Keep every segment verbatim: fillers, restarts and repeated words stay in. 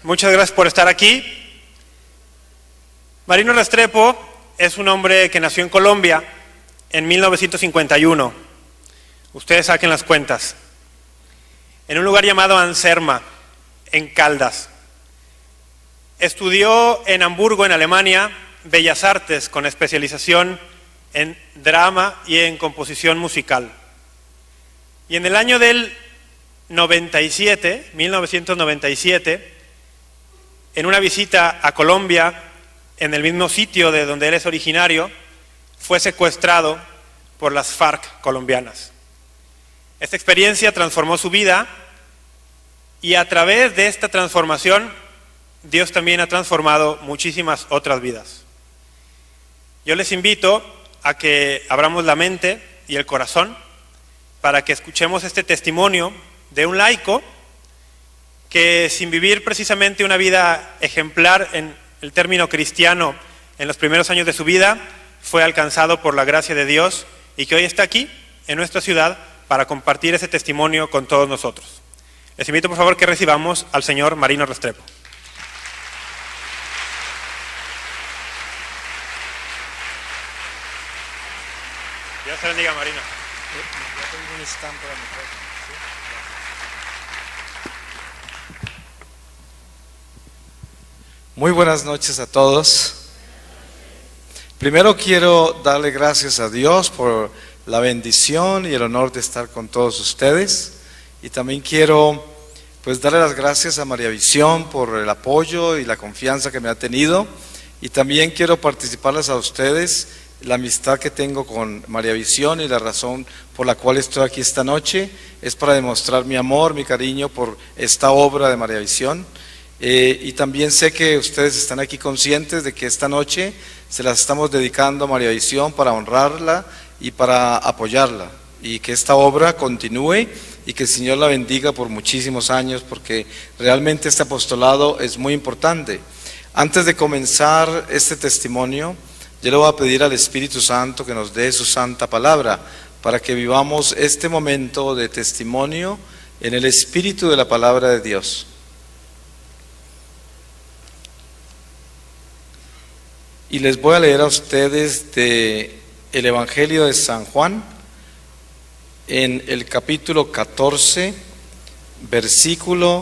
muchas gracias por estar aquí. Marino Restrepo es un hombre que nació en Colombia en mil novecientos cincuenta y uno. Ustedes saquen las cuentas. En un lugar llamado Anserma, en Caldas. Estudió en Hamburgo, en Alemania, Bellas Artes con especialización en drama y en composición musical. Y en el año del noventa y siete, mil novecientos noventa y siete, en una visita a Colombia, en el mismo sitio de donde él es originario, fue secuestrado por las FARC colombianas. Esta experiencia transformó su vida y a través de esta transformación, Dios también ha transformado muchísimas otras vidas. Yo les invito a que abramos la mente y el corazón para que escuchemos este testimonio de un laico que, sin vivir precisamente una vida ejemplar en el término cristiano en los primeros años de su vida, fue alcanzado por la gracia de Dios y que hoy está aquí en nuestra ciudad para compartir ese testimonio con todos nosotros. Les invito por favor que recibamos al señor Marino Restrepo. Dios te bendiga, Marino. Yo tengo un stand para mi cosa. Muy buenas noches a todos. Primero quiero darle gracias a Dios por la bendición y el honor de estar con todos ustedes. Y también quiero pues darle las gracias a María Visión por el apoyo y la confianza que me ha tenido. Y también quiero participarles a ustedes la amistad que tengo con María Visión, y la razón por la cual estoy aquí esta noche es para demostrar mi amor, mi cariño por esta obra de María Visión. Eh, y también sé que ustedes están aquí conscientes de que esta noche se las estamos dedicando a María Visión para honrarla y para apoyarla, y que esta obra continúe y que el Señor la bendiga por muchísimos años, porque realmente este apostolado es muy importante. Antes de comenzar este testimonio, yo le voy a pedir al Espíritu Santo que nos dé su santa palabra para que vivamos este momento de testimonio en el espíritu de la palabra de Dios. Y les voy a leer a ustedes de el Evangelio de San Juan en el capítulo catorce, versículo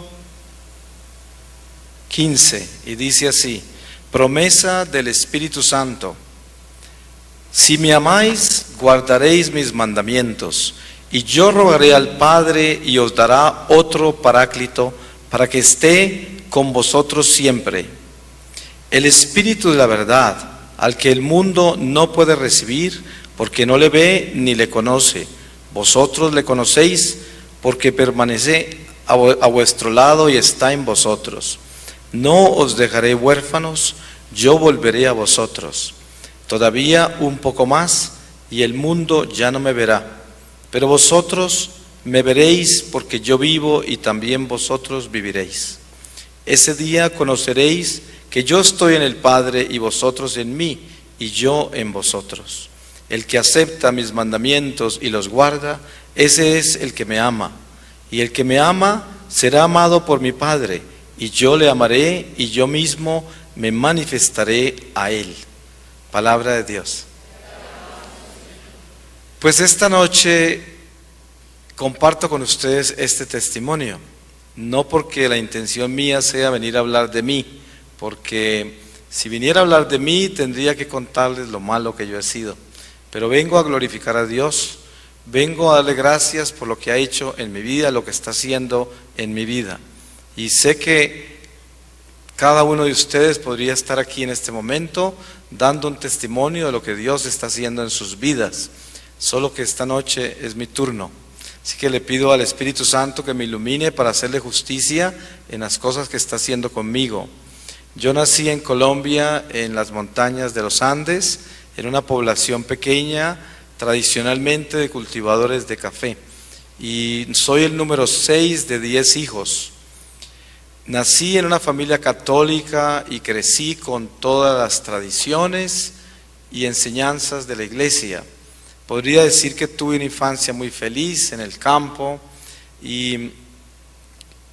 quince, y dice así: promesa del Espíritu Santo. Si me amáis, guardaréis mis mandamientos, y yo rogaré al Padre y os dará otro Paráclito para que esté con vosotros siempre. El Espíritu de la verdad, al que el mundo no puede recibir porque no le ve ni le conoce. Vosotros le conocéis porque permanece a vuestro lado y está en vosotros. No os dejaré huérfanos, yo volveré a vosotros. Todavía un poco más y el mundo ya no me verá, pero vosotros me veréis porque yo vivo y también vosotros viviréis. Ese día conoceréis que yo estoy en el Padre y vosotros en mí y yo en vosotros. El que acepta mis mandamientos y los guarda, ese es el que me ama. Y el que me ama será amado por mi Padre, y yo le amaré y yo mismo me manifestaré a él. Palabra de Dios. Pues esta noche comparto con ustedes este testimonio, no porque la intención mía sea venir a hablar de mí, porque si viniera a hablar de mí tendría que contarles lo malo que yo he sido, pero vengo a glorificar a Dios, vengo a darle gracias por lo que ha hecho en mi vida, lo que está haciendo en mi vida. Y sé que cada uno de ustedes podría estar aquí en este momento dando un testimonio de lo que Dios está haciendo en sus vidas, solo que esta noche es mi turno. Así que le pido al Espíritu Santo que me ilumine para hacerle justicia en las cosas que está haciendo conmigo. Yo nací en Colombia, en las montañas de los Andes, en una población pequeña, tradicionalmente de cultivadores de café, y soy el número seis de diez hijos. Nací en una familia católica y crecí con todas las tradiciones y enseñanzas de la iglesia. Podría decir que tuve una infancia muy feliz en el campo y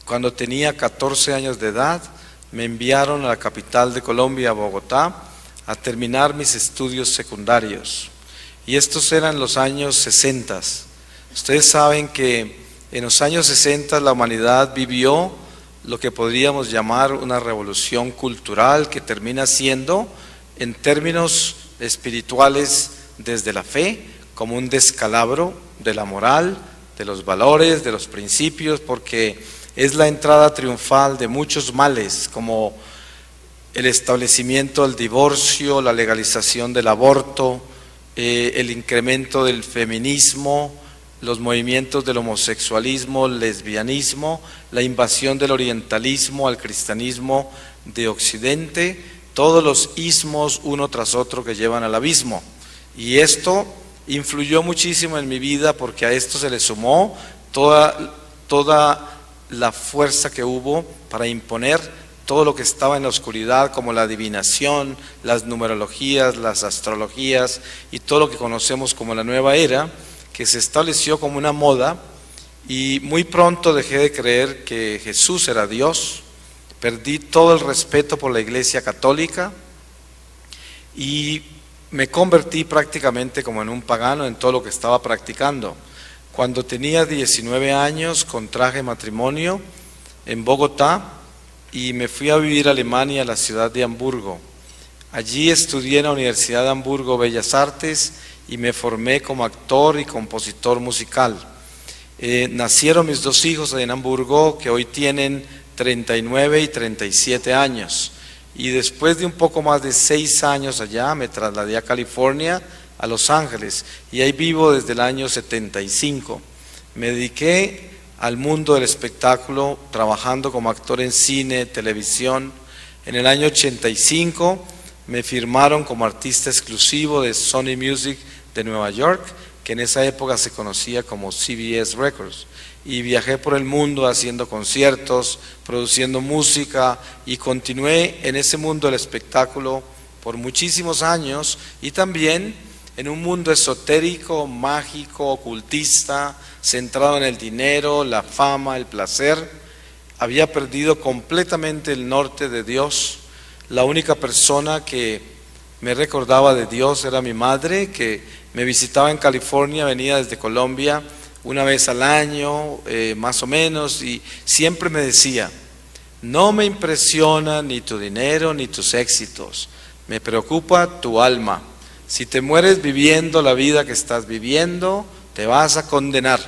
cuando tenía catorce años de edad, me enviaron a la capital de Colombia, Bogotá, a terminar mis estudios secundarios. Y estos eran los años sesenta. Ustedes saben que en los años sesenta la humanidad vivió lo que podríamos llamar una revolución cultural que termina siendo, en términos espirituales, desde la fe, como un descalabro de la moral, de los valores, de los principios, porque es la entrada triunfal de muchos males, como el establecimiento del divorcio, la legalización del aborto, eh, el incremento del feminismo, los movimientos del homosexualismo, el lesbianismo, la invasión del orientalismo al cristianismo de Occidente, todos los ismos uno tras otro que llevan al abismo. Y esto influyó muchísimo en mi vida porque a esto se le sumó toda, toda la fuerza que hubo para imponer todo lo que estaba en la oscuridad, como la adivinación, las numerologías, las astrologías y todo lo que conocemos como la nueva era, que se estableció como una moda, y muy pronto dejé de creer que Jesús era Dios, perdí todo el respeto por la Iglesia Católica y me convertí prácticamente como en un pagano en todo lo que estaba practicando. Cuando tenía diecinueve años contraje matrimonio en Bogotá y me fui a vivir a Alemania, a la ciudad de Hamburgo. Allí estudié en la Universidad de Hamburgo Bellas Artes y me formé como actor y compositor musical. Eh, nacieron mis dos hijos en Hamburgo, que hoy tienen treinta y nueve y treinta y siete años. Y después de un poco más de seis años allá, me trasladé a California, a Los Ángeles, y ahí vivo desde el año setenta y cinco. Me dediqué al mundo del espectáculo, trabajando como actor en cine, televisión. En el año ochenta y cinco me firmaron como artista exclusivo de Sony Music de Nueva York, que en esa época se conocía como C B S Records, y viajé por el mundo haciendo conciertos, produciendo música, y continué en ese mundo del espectáculo por muchísimos años, y también en un mundo esotérico, mágico, ocultista, centrado en el dinero, la fama, el placer. Había perdido completamente el norte de Dios. La única persona que me recordaba de Dios era mi madre, que me visitaba en California, venía desde Colombia una vez al año, eh, más o menos, y siempre me decía: no me impresiona ni tu dinero ni tus éxitos, me preocupa tu alma. Si te mueres viviendo la vida que estás viviendo, te vas a condenar.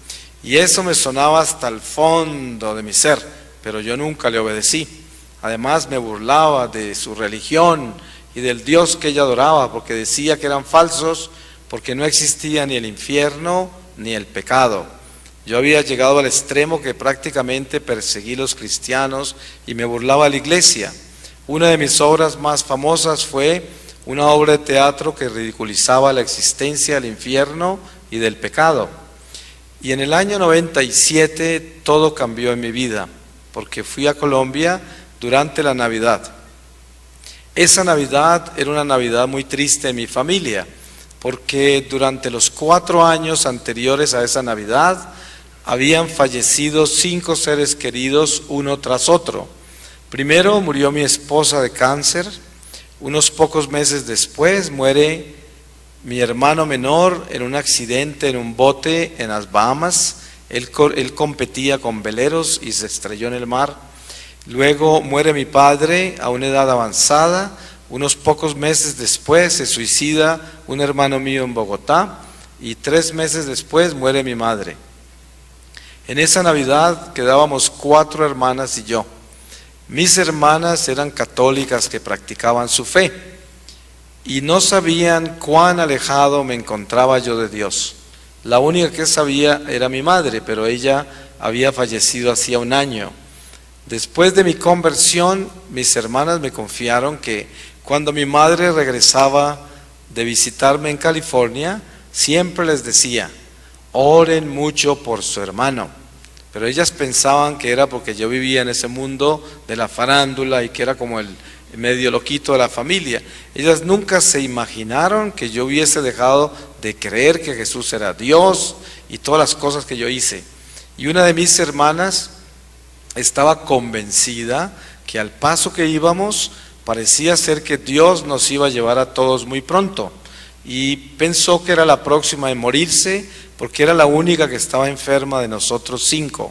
Y eso me sonaba hasta el fondo de mi ser, pero yo nunca le obedecí. Además me burlaba de su religión y del Dios que ella adoraba, porque decía que eran falsos, porque no existía ni el infierno ni el pecado. Yo había llegado al extremo que prácticamente perseguí a los cristianos y me burlaba a la iglesia. Una de mis obras más famosas fue una obra de teatro que ridiculizaba la existencia del infierno y del pecado. Y en el año noventa y siete todo cambió en mi vida, porque fui a Colombia durante la Navidad. Esa Navidad era una Navidad muy triste en mi familia, porque durante los cuatro años anteriores a esa Navidad habían fallecido cinco seres queridos uno tras otro. Primero murió mi esposa de cáncer. Unos pocos meses después muere mi hermano menor en un accidente en un bote en las Bahamas. Él, él competía con veleros y se estrelló en el mar. Luego muere mi padre a una edad avanzada. Unos pocos meses después se suicida un hermano mío en Bogotá. Y tres meses después muere mi madre. En esa Navidad quedábamos cuatro hermanas y yo. Mis hermanas eran católicas que practicaban su fe y no sabían cuán alejado me encontraba yo de Dios. La única que sabía era mi madre, pero ella había fallecido hacía un año. Después de mi conversión, mis hermanas me confiaron que cuando mi madre regresaba de visitarme en California, siempre les decía: oren mucho por su hermano. Pero ellas pensaban que era porque yo vivía en ese mundo de la farándula y que era como el medio loquito de la familia. Ellas nunca se imaginaron que yo hubiese dejado de creer que Jesús era Dios y todas las cosas que yo hice. Y una de mis hermanas estaba convencida que al paso que íbamos parecía ser que Dios nos iba a llevar a todos muy pronto, y pensó que era la próxima en morirse porque era la única que estaba enferma de nosotros cinco,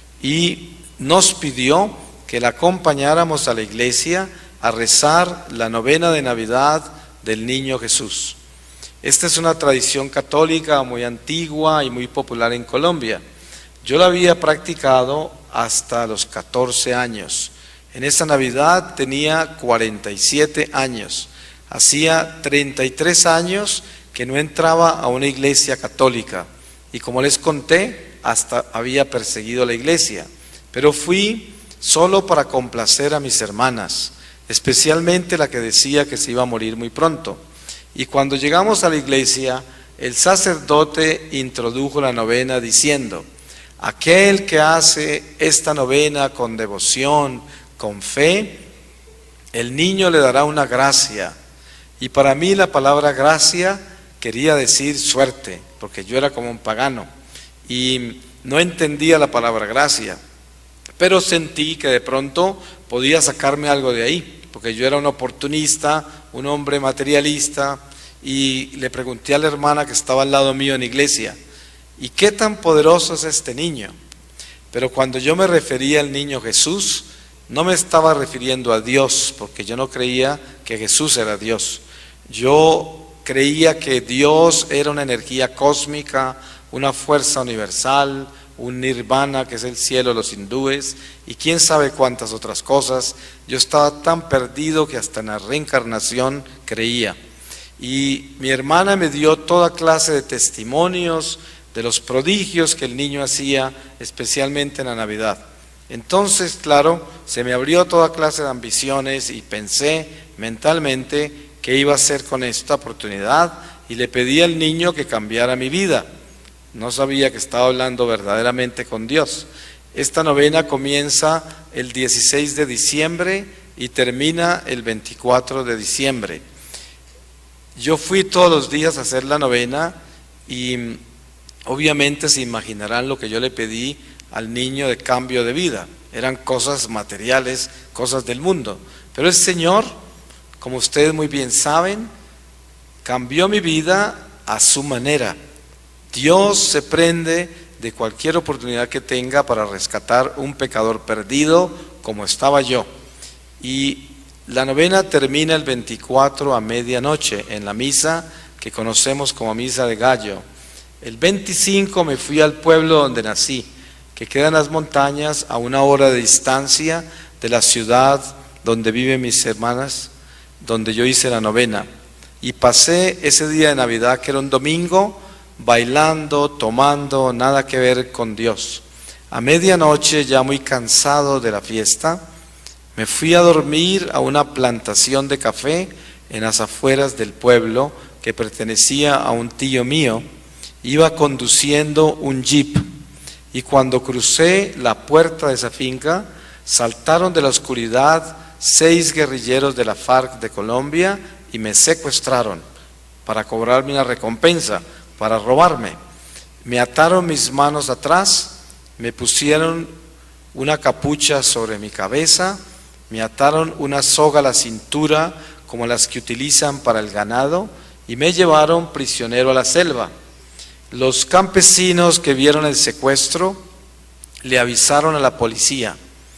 y nos pidió que la acompañáramos a la iglesia a rezar la novena de Navidad del Niño Jesús. Esta es una tradición católica muy antigua y muy popular en Colombia. Yo la había practicado hasta los catorce años. En esa Navidad tenía cuarenta y siete años. Hacía treinta y tres años que no entraba a una iglesia católica. Y como les conté, hasta había perseguido la iglesia. Pero fui solo para complacer a mis hermanas, especialmente la que decía que se iba a morir muy pronto. Y cuando llegamos a la iglesia, el sacerdote introdujo la novena diciendo: aquel que hace esta novena con devoción, con fe, el niño le dará una gracia. Y para mí la palabra gracia quería decir suerte, porque yo era como un pagano y no entendía la palabra gracia, pero sentí que de pronto podía sacarme algo de ahí, porque yo era un oportunista, un hombre materialista, y le pregunté a la hermana que estaba al lado mío en la iglesia: ¿y qué tan poderoso es este niño? Pero cuando yo me refería al niño Jesús, no me estaba refiriendo a Dios, porque yo no creía que Jesús era Dios. Yo creía que Dios era una energía cósmica, una fuerza universal, un nirvana, que es el cielo de los hindúes, y quién sabe cuántas otras cosas. Yo estaba tan perdido que hasta en la reencarnación creía. Y mi hermana me dio toda clase de testimonios de los prodigios que el niño hacía, especialmente en la Navidad. Entonces, claro, se me abrió toda clase de ambiciones y pensé mentalmente qué iba a hacer con esta oportunidad, y le pedí al niño que cambiara mi vida. No sabía que estaba hablando verdaderamente con Dios. Esta novena comienza el dieciséis de diciembre y termina el veinticuatro de diciembre. Yo fui todos los días a hacer la novena y obviamente se imaginarán lo que yo le pedí al niño de cambio de vida. Eran cosas materiales, cosas del mundo. Pero el Señor, como ustedes muy bien saben, cambió mi vida a su manera. Dios se prende de cualquier oportunidad que tenga para rescatar un pecador perdido como estaba yo. Y la novena termina el veinticuatro a medianoche en la misa que conocemos como misa de gallo. El veinticinco me fui al pueblo donde nací, que queda en las montañas a una hora de distancia de la ciudad donde viven mis hermanas, donde yo hice la novena. Y pasé ese día de Navidad, que era un domingo, bailando, tomando, nada que ver con Dios. A medianoche, ya muy cansado de la fiesta, me fui a dormir a una plantación de café en las afueras del pueblo que pertenecía a un tío mío. Iba conduciendo un jeep y cuando crucé la puerta de esa finca, saltaron de la oscuridad seis guerrilleros de la FARC de Colombia y me secuestraron para cobrarme una recompensa, para robarme. Me ataron mis manos atrás, me pusieron una capucha sobre mi cabeza, me ataron una soga a la cintura como las que utilizan para el ganado y me llevaron prisionero a la selva. Los campesinos que vieron el secuestro le avisaron a la policía,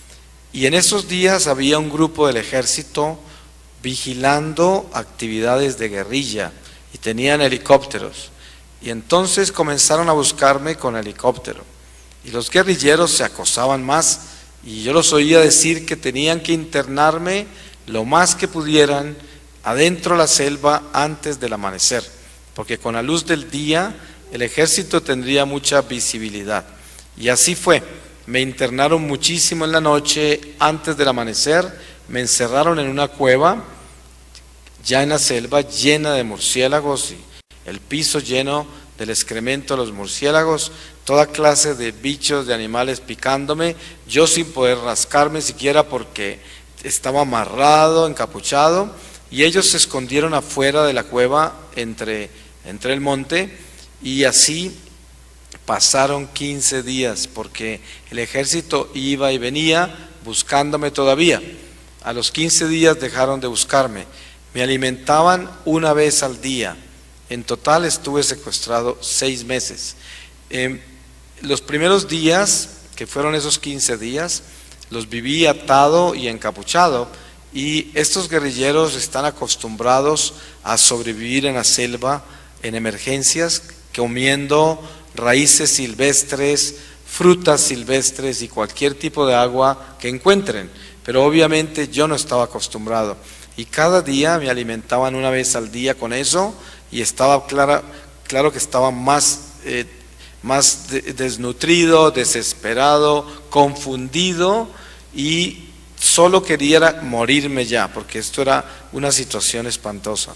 y en esos días había un grupo del ejército vigilando actividades de guerrilla y tenían helicópteros, y entonces comenzaron a buscarme con helicóptero, y los guerrilleros se acosaban más, y yo los oía decir que tenían que internarme lo más que pudieran adentro de la selva antes del amanecer, porque con la luz del día el ejército tendría mucha visibilidad. Y así fue. Me internaron muchísimo en la noche antes del amanecer, me encerraron en una cueva ya en la selva llena de murciélagos y el piso lleno del excremento de los murciélagos, toda clase de bichos, de animales picándome, yo sin poder rascarme siquiera porque estaba amarrado, encapuchado, y ellos se escondieron afuera de la cueva entre, entre el monte, y así pasaron quince días, porque el ejército iba y venía buscándome todavía. A los quince días dejaron de buscarme. Me alimentaban una vez al día. En total estuve secuestrado seis meses. Eh, los primeros días, que fueron esos quince días, los viví atado y encapuchado, y estos guerrilleros están acostumbrados a sobrevivir en la selva en emergencias, comiendo raíces silvestres, frutas silvestres y cualquier tipo de agua que encuentren. Pero obviamente yo no estaba acostumbrado, y cada día me alimentaban una vez al día con eso, y estaba clara, claro que estaba más, eh, más de, desnutrido, desesperado, confundido, y solo quería morirme ya, porque esto era una situación espantosa.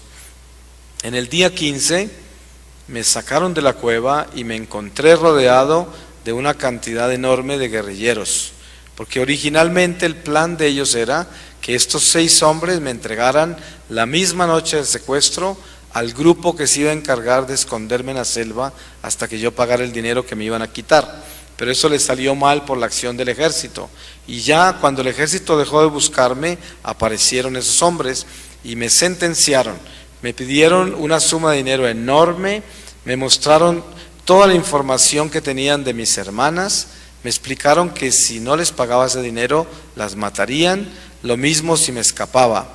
En el día quince me sacaron de la cueva y me encontré rodeado de una cantidad enorme de guerrilleros, porque originalmente el plan de ellos era que estos seis hombres me entregaran la misma noche del secuestro al grupo que se iba a encargar de esconderme en la selva hasta que yo pagara el dinero que me iban a quitar. Pero eso les salió mal por la acción del ejército, y ya cuando el ejército dejó de buscarme, aparecieron esos hombres y me sentenciaron. Me pidieron una suma de dinero enorme, me mostraron toda la información que tenían de mis hermanas, me explicaron que si no les pagaba ese dinero, las matarían, lo mismo si me escapaba.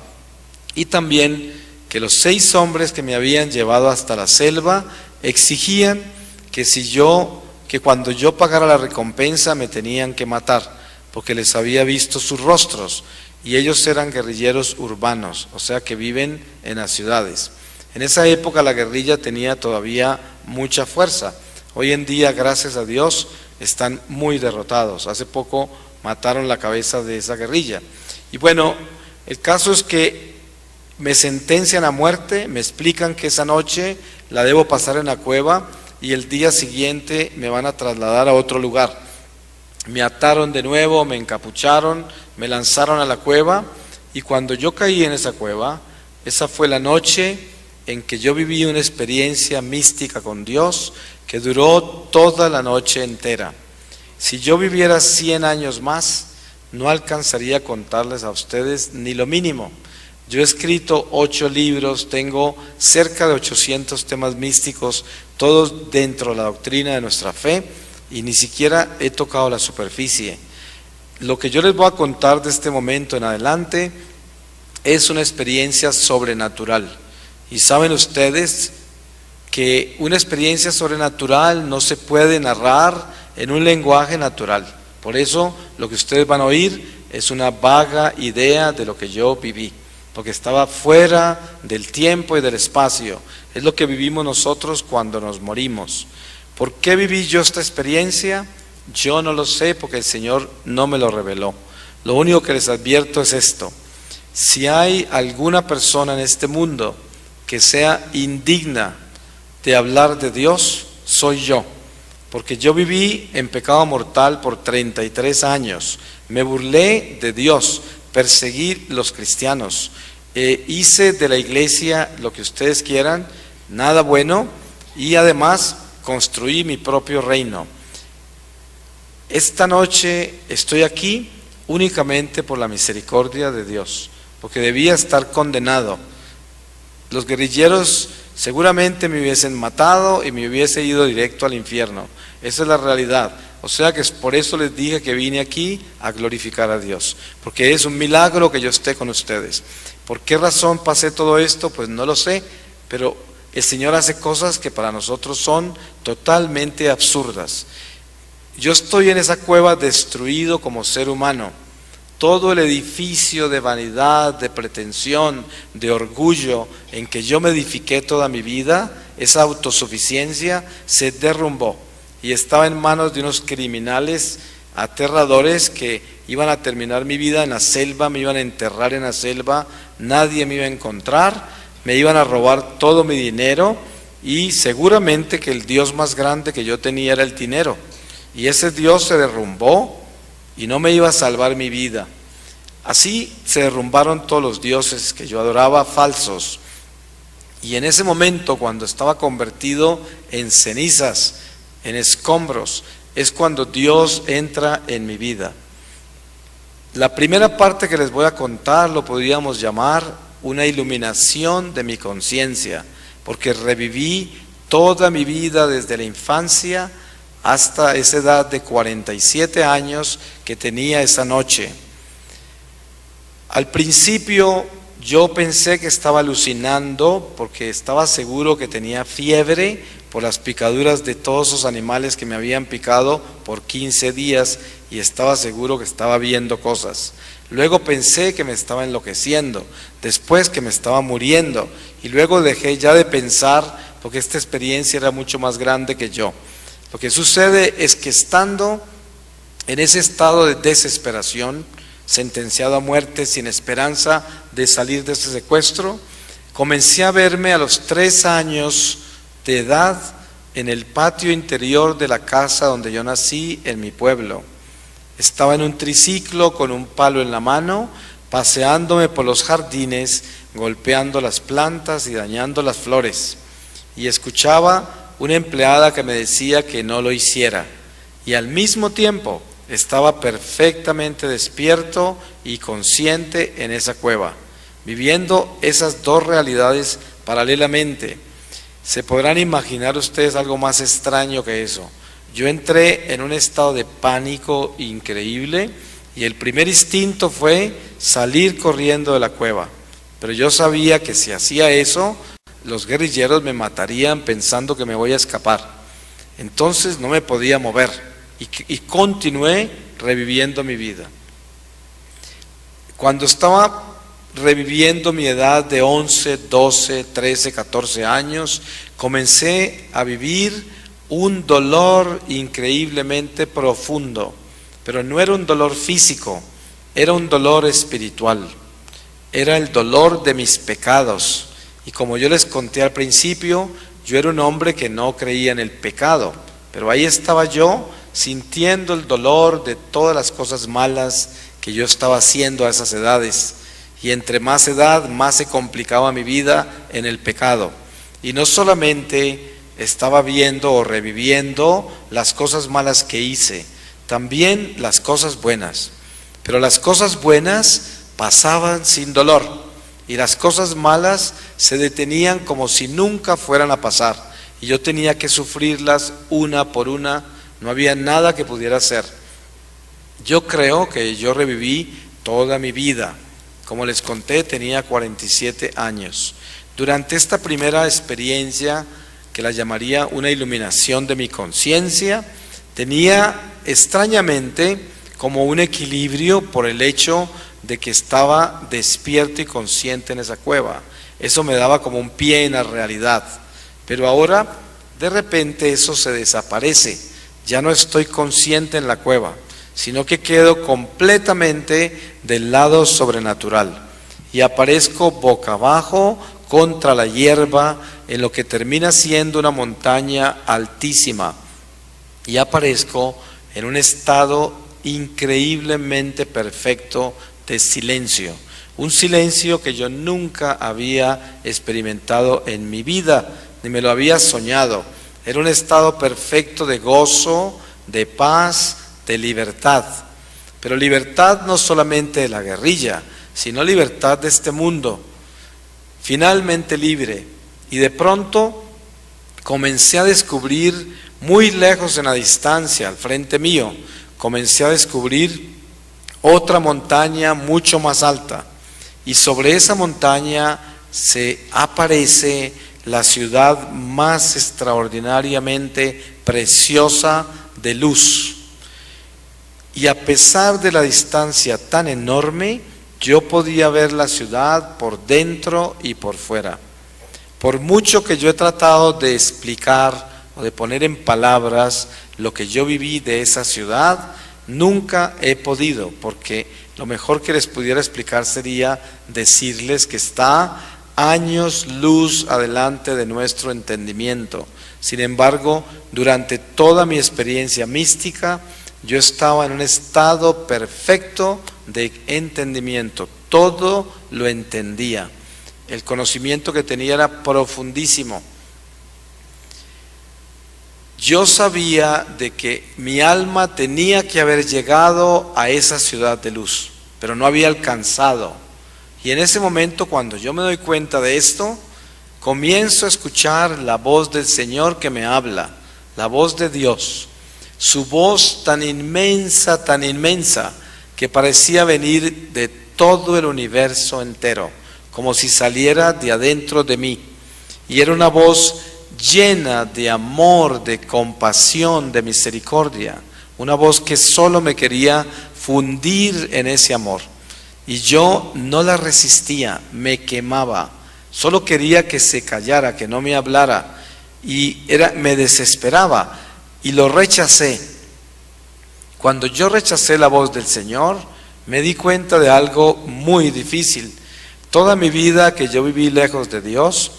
Y también que los seis hombres que me habían llevado hasta la selva exigían que si yo, que cuando yo pagara la recompensa me tenían que matar, porque les había visto sus rostros, y ellos eran guerrilleros urbanos, o sea que viven en las ciudades. En esa época la guerrilla tenía todavía mucha fuerza. Hoy en día, gracias a Dios, están muy derrotados. Hace poco mataron la cabeza de esa guerrilla. Y bueno, el caso es que me sentencian a muerte, me explican que esa noche la debo pasar en la cueva y el día siguiente me van a trasladar a otro lugar. Me ataron de nuevo, me encapucharon, me lanzaron a la cueva, y cuando yo caí en esa cueva, esa fue la noche en que yo viví una experiencia mística con Dios que duró toda la noche entera. Si yo viviera cien años más, no alcanzaría a contarles a ustedes ni lo mínimo. Yo he escrito ocho libros, tengo cerca de ochocientos temas místicos, todos dentro de la doctrina de nuestra fe, y ni siquiera he tocado la superficie. Lo que yo les voy a contar de este momento en adelante es una experiencia sobrenatural. Y saben ustedes que una experiencia sobrenatural no se puede narrar en un lenguaje natural. Por eso lo que ustedes van a oír es una vaga idea de lo que yo viví, porque estaba fuera del tiempo y del espacio. Es lo que vivimos nosotros cuando nos morimos. ¿Por qué viví yo esta experiencia? Yo no lo sé, porque el Señor no me lo reveló. Lo único que les advierto es esto: si hay alguna persona en este mundo que sea indigna de hablar de Dios, soy yo, porque yo viví en pecado mortal por treinta y tres años, me burlé de Dios, perseguí los cristianos, eh, hice de la iglesia lo que ustedes quieran, nada bueno, y además construí mi propio reino. Esta noche estoy aquí únicamente por la misericordia de Dios, porque debía estar condenado. Los guerrilleros seguramente me hubiesen matado y me hubiese ido directo al infierno. Esa es la realidad. O sea que es por eso les dije que vine aquí a glorificar a Dios, porque es un milagro que yo esté con ustedes. ¿Por qué razón pasé todo esto? Pues no lo sé, pero el Señor hace cosas que para nosotros son totalmente absurdas. Yo estoy en esa cueva destruido como ser humano. Todo el edificio de vanidad, de pretensión, de orgullo en que yo me edifiqué toda mi vida, esa autosuficiencia, se derrumbó y estaba en manos de unos criminales aterradores que iban a terminar mi vida en la selva, me iban a enterrar en la selva, nadie me iba a encontrar, me iban a robar todo mi dinero, y seguramente que el Dios más grande que yo tenía era el dinero, y ese Dios se derrumbó y no me iba a salvar mi vida. Así se derrumbaron todos los dioses que yo adoraba, falsos. Y en ese momento, cuando estaba convertido en cenizas, en escombros, es cuando Dios entra en mi vida. La primera parte que les voy a contar lo podríamos llamar una iluminación de mi conciencia, porque reviví toda mi vida desde la infancia hasta esa edad de cuarenta y siete años que tenía esa noche. Al principio yo pensé que estaba alucinando porque estaba seguro que tenía fiebre por las picaduras de todos esos animales que me habían picado por quince días y estaba seguro que estaba viendo cosas. Luego pensé que me estaba enloqueciendo, después que me estaba muriendo y luego dejé ya de pensar porque esta experiencia era mucho más grande que yo. Lo que sucede es que estando en ese estado de desesperación, sentenciado a muerte sin esperanza de salir de ese secuestro, comencé a verme a los tres años de edad en el patio interior de la casa donde yo nací en mi pueblo. Estaba en un triciclo con un palo en la mano, paseándome por los jardines, golpeando las plantas y dañando las flores. Y escuchaba una empleada que me decía que no lo hiciera. Y al mismo tiempo estaba perfectamente despierto y consciente en esa cueva, viviendo esas dos realidades paralelamente. Se podrán imaginar ustedes algo más extraño que eso. Yo entré en un estado de pánico increíble y el primer instinto fue salir corriendo de la cueva. Pero yo sabía que si hacía eso, los guerrilleros me matarían pensando que me voy a escapar. Entonces no me podía mover y, y continué reviviendo mi vida. Cuando estaba reviviendo mi edad de once, doce, trece, catorce años, comencé a vivir un dolor increíblemente profundo, pero no era un dolor físico, era un dolor espiritual, era el dolor de mis pecados. Y como yo les conté al principio, yo era un hombre que no creía en el pecado, pero ahí estaba yo sintiendo el dolor de todas las cosas malas que yo estaba haciendo a esas edades. Y entre más edad, más se complicaba mi vida en el pecado. Y no solamente estaba viendo o reviviendo las cosas malas que hice, también las cosas buenas. Pero las cosas buenas pasaban sin dolor y las cosas malas se detenían como si nunca fueran a pasar. Y yo tenía que sufrirlas una por una, no había nada que pudiera hacer. Yo creo que yo reviví toda mi vida. Como les conté, tenía cuarenta y siete años. Durante esta primera experiencia, que la llamaría una iluminación de mi conciencia, tenía extrañamente como un equilibrio por el hecho de que estaba despierto y consciente en esa cueva. Eso me daba como un pie en la realidad. Pero ahora, de repente, eso se desaparece. Ya no estoy consciente en la cueva, sino que quedo completamente del lado sobrenatural y aparezco boca abajo contra la hierba en lo que termina siendo una montaña altísima y aparezco en un estado increíblemente perfecto de silencio, un silencio que yo nunca había experimentado en mi vida, ni me lo había soñado. Era un estado perfecto de gozo, de paz, de libertad, pero libertad no solamente de la guerrilla, sino libertad de este mundo, finalmente libre. Y de pronto comencé a descubrir muy lejos en la distancia, al frente mío, comencé a descubrir otra montaña mucho más alta, y sobre esa montaña se aparece la ciudad más extraordinariamente preciosa de luz. Y a pesar de la distancia tan enorme, yo podía ver la ciudad por dentro y por fuera. Por mucho que yo he tratado de explicar o de poner en palabras lo que yo viví de esa ciudad, nunca he podido, porque lo mejor que les pudiera explicar sería decirles que está años luz adelante de nuestro entendimiento. Sin embargo, durante toda mi experiencia mística, yo estaba en un estado perfecto de entendimiento, todo lo entendía. El conocimiento que tenía era profundísimo. yo sabía de que mi alma tenía que haber llegado a esa ciudad de luz, pero no había alcanzado. Y en ese momento, cuando yo me doy cuenta de esto, comienzo a escuchar la voz del Señor que me habla, la voz de Dios, su voz tan inmensa, tan inmensa, que parecía venir de todo el universo entero, como si saliera de adentro de mí. Y era una voz llena de amor, de compasión, de misericordia, una voz que solo me quería fundir en ese amor. Y yo no la resistía, me quemaba, solo quería que se callara, que no me hablara, y era, me desesperaba, y lo rechacé. Cuando yo rechacé la voz del Señor, me di cuenta de algo muy difícil. Toda mi vida que yo viví lejos de Dios,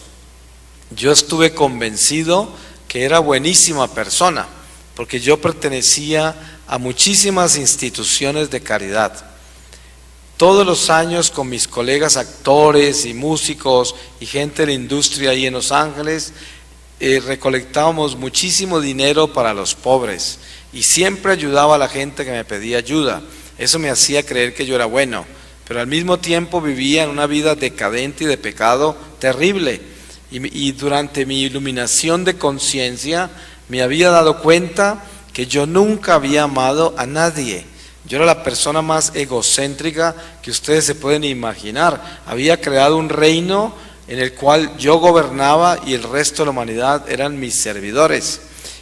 yo estuve convencido que era buenísima persona, porque yo pertenecía a muchísimas instituciones de caridad. Todos los años con mis colegas actores y músicos y gente de la industria ahí en Los Ángeles, eh, recolectábamos muchísimo dinero para los pobres y siempre ayudaba a la gente que me pedía ayuda. Eso me hacía creer que yo era bueno, pero al mismo tiempo vivía en una vida decadente y de pecado terrible. Y, y durante mi iluminación de conciencia me había dado cuenta que yo nunca había amado a nadie. Yo era la persona más egocéntrica que ustedes se pueden imaginar. Había creado un reino en el cual yo gobernaba y el resto de la humanidad eran mis servidores.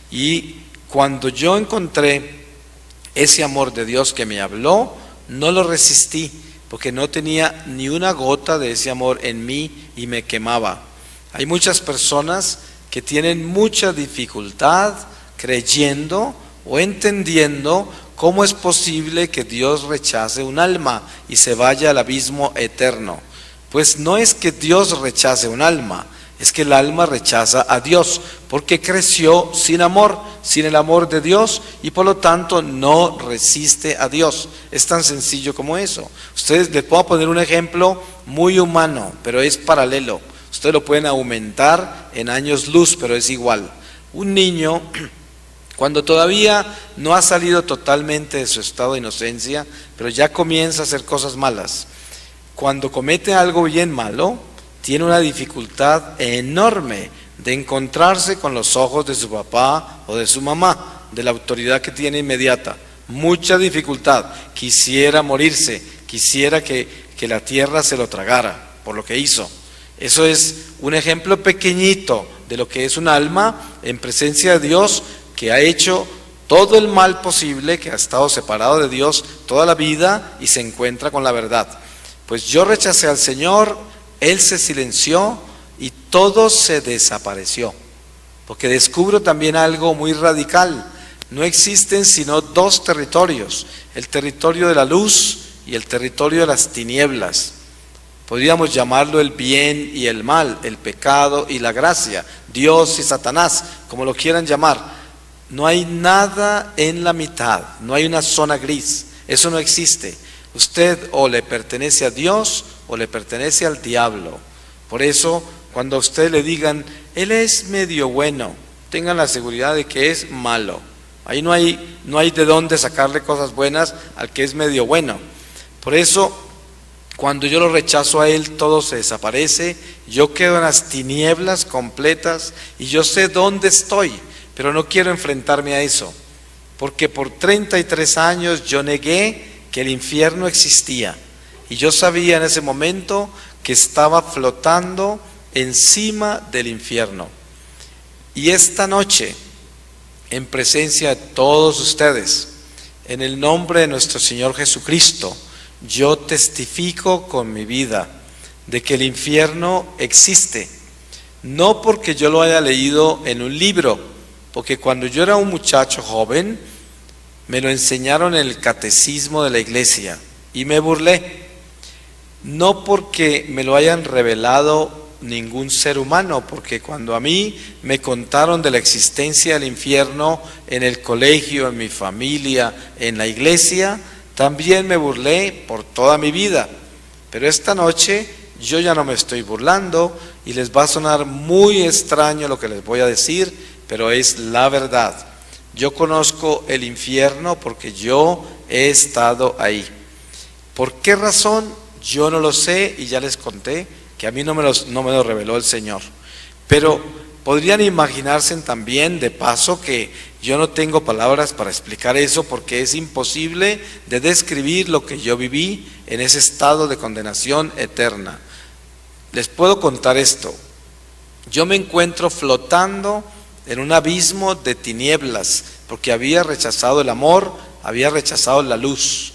Y cuando yo encontré ese amor de Dios que me habló, no lo resistí, porque no tenía ni una gota de ese amor en mí y me quemaba. Hay muchas personas que tienen mucha dificultad creyendo o entendiendo cómo es posible que Dios rechace un alma y se vaya al abismo eterno. Pues no es que Dios rechace un alma, es que el alma rechaza a Dios, porque creció sin amor, sin el amor de Dios, y por lo tanto no resiste a Dios. Es tan sencillo como eso. Ustedes, les puedo poner un ejemplo muy humano, pero es paralelo. Ustedes lo pueden aumentar en años luz, pero es igual. Un niño, cuando todavía no ha salido totalmente de su estado de inocencia, pero ya comienza a hacer cosas malas, cuando comete algo bien malo, tiene una dificultad enorme de encontrarse con los ojos de su papá o de su mamá, de la autoridad que tiene inmediata. Mucha dificultad. Quisiera morirse, quisiera que, que la tierra se lo tragara por lo que hizo. Eso es un ejemplo pequeñito de lo que es un alma en presencia de Dios, que ha hecho todo el mal posible, que ha estado separado de Dios toda la vida y se encuentra con la verdad. Pues yo rechacé al Señor, Él se silenció y todo se desapareció. Porque descubro también algo muy radical. No existen sino dos territorios: el territorio de la luz y el territorio de las tinieblas. Podríamos llamarlo el bien y el mal, el pecado y la gracia, Dios y Satanás, como lo quieran llamar. No hay nada en la mitad, no hay una zona gris, eso no existe. Usted o le pertenece a Dios o le pertenece al diablo. Por eso, cuando a usted le digan, él es medio bueno, tengan la seguridad de que es malo. Ahí no hay, no hay de dónde sacarle cosas buenas al que es medio bueno. Por eso, cuando yo lo rechazo a él, todo se desaparece, yo quedo en las tinieblas completas y yo sé dónde estoy, pero no quiero enfrentarme a eso, porque por treinta y tres años yo negué que el infierno existía, y yo sabía en ese momento que estaba flotando encima del infierno. Y esta noche, en presencia de todos ustedes, en el nombre de nuestro Señor Jesucristo, yo testifico con mi vida de que el infierno existe, no porque yo lo haya leído en un libro, porque cuando yo era un muchacho joven, me lo enseñaron en el catecismo de la iglesia y me burlé. No porque me lo hayan revelado ningún ser humano, porque cuando a mí me contaron de la existencia del infierno en el colegio, en mi familia, en la iglesia, también me burlé por toda mi vida. Pero esta noche yo ya no me estoy burlando y les va a sonar muy extraño lo que les voy a decir, pero es la verdad. Yo conozco el infierno porque yo he estado ahí. ¿Por qué razón? Yo no lo sé y ya les conté que a mí no me, los, no me lo reveló el Señor. Pero podrían imaginarse también, de paso, que yo no tengo palabras para explicar eso porque es imposible de describir lo que yo viví en ese estado de condenación eterna. Les puedo contar esto. Yo me encuentro flotando en un abismo de tinieblas porque había rechazado el amor, había rechazado la luz.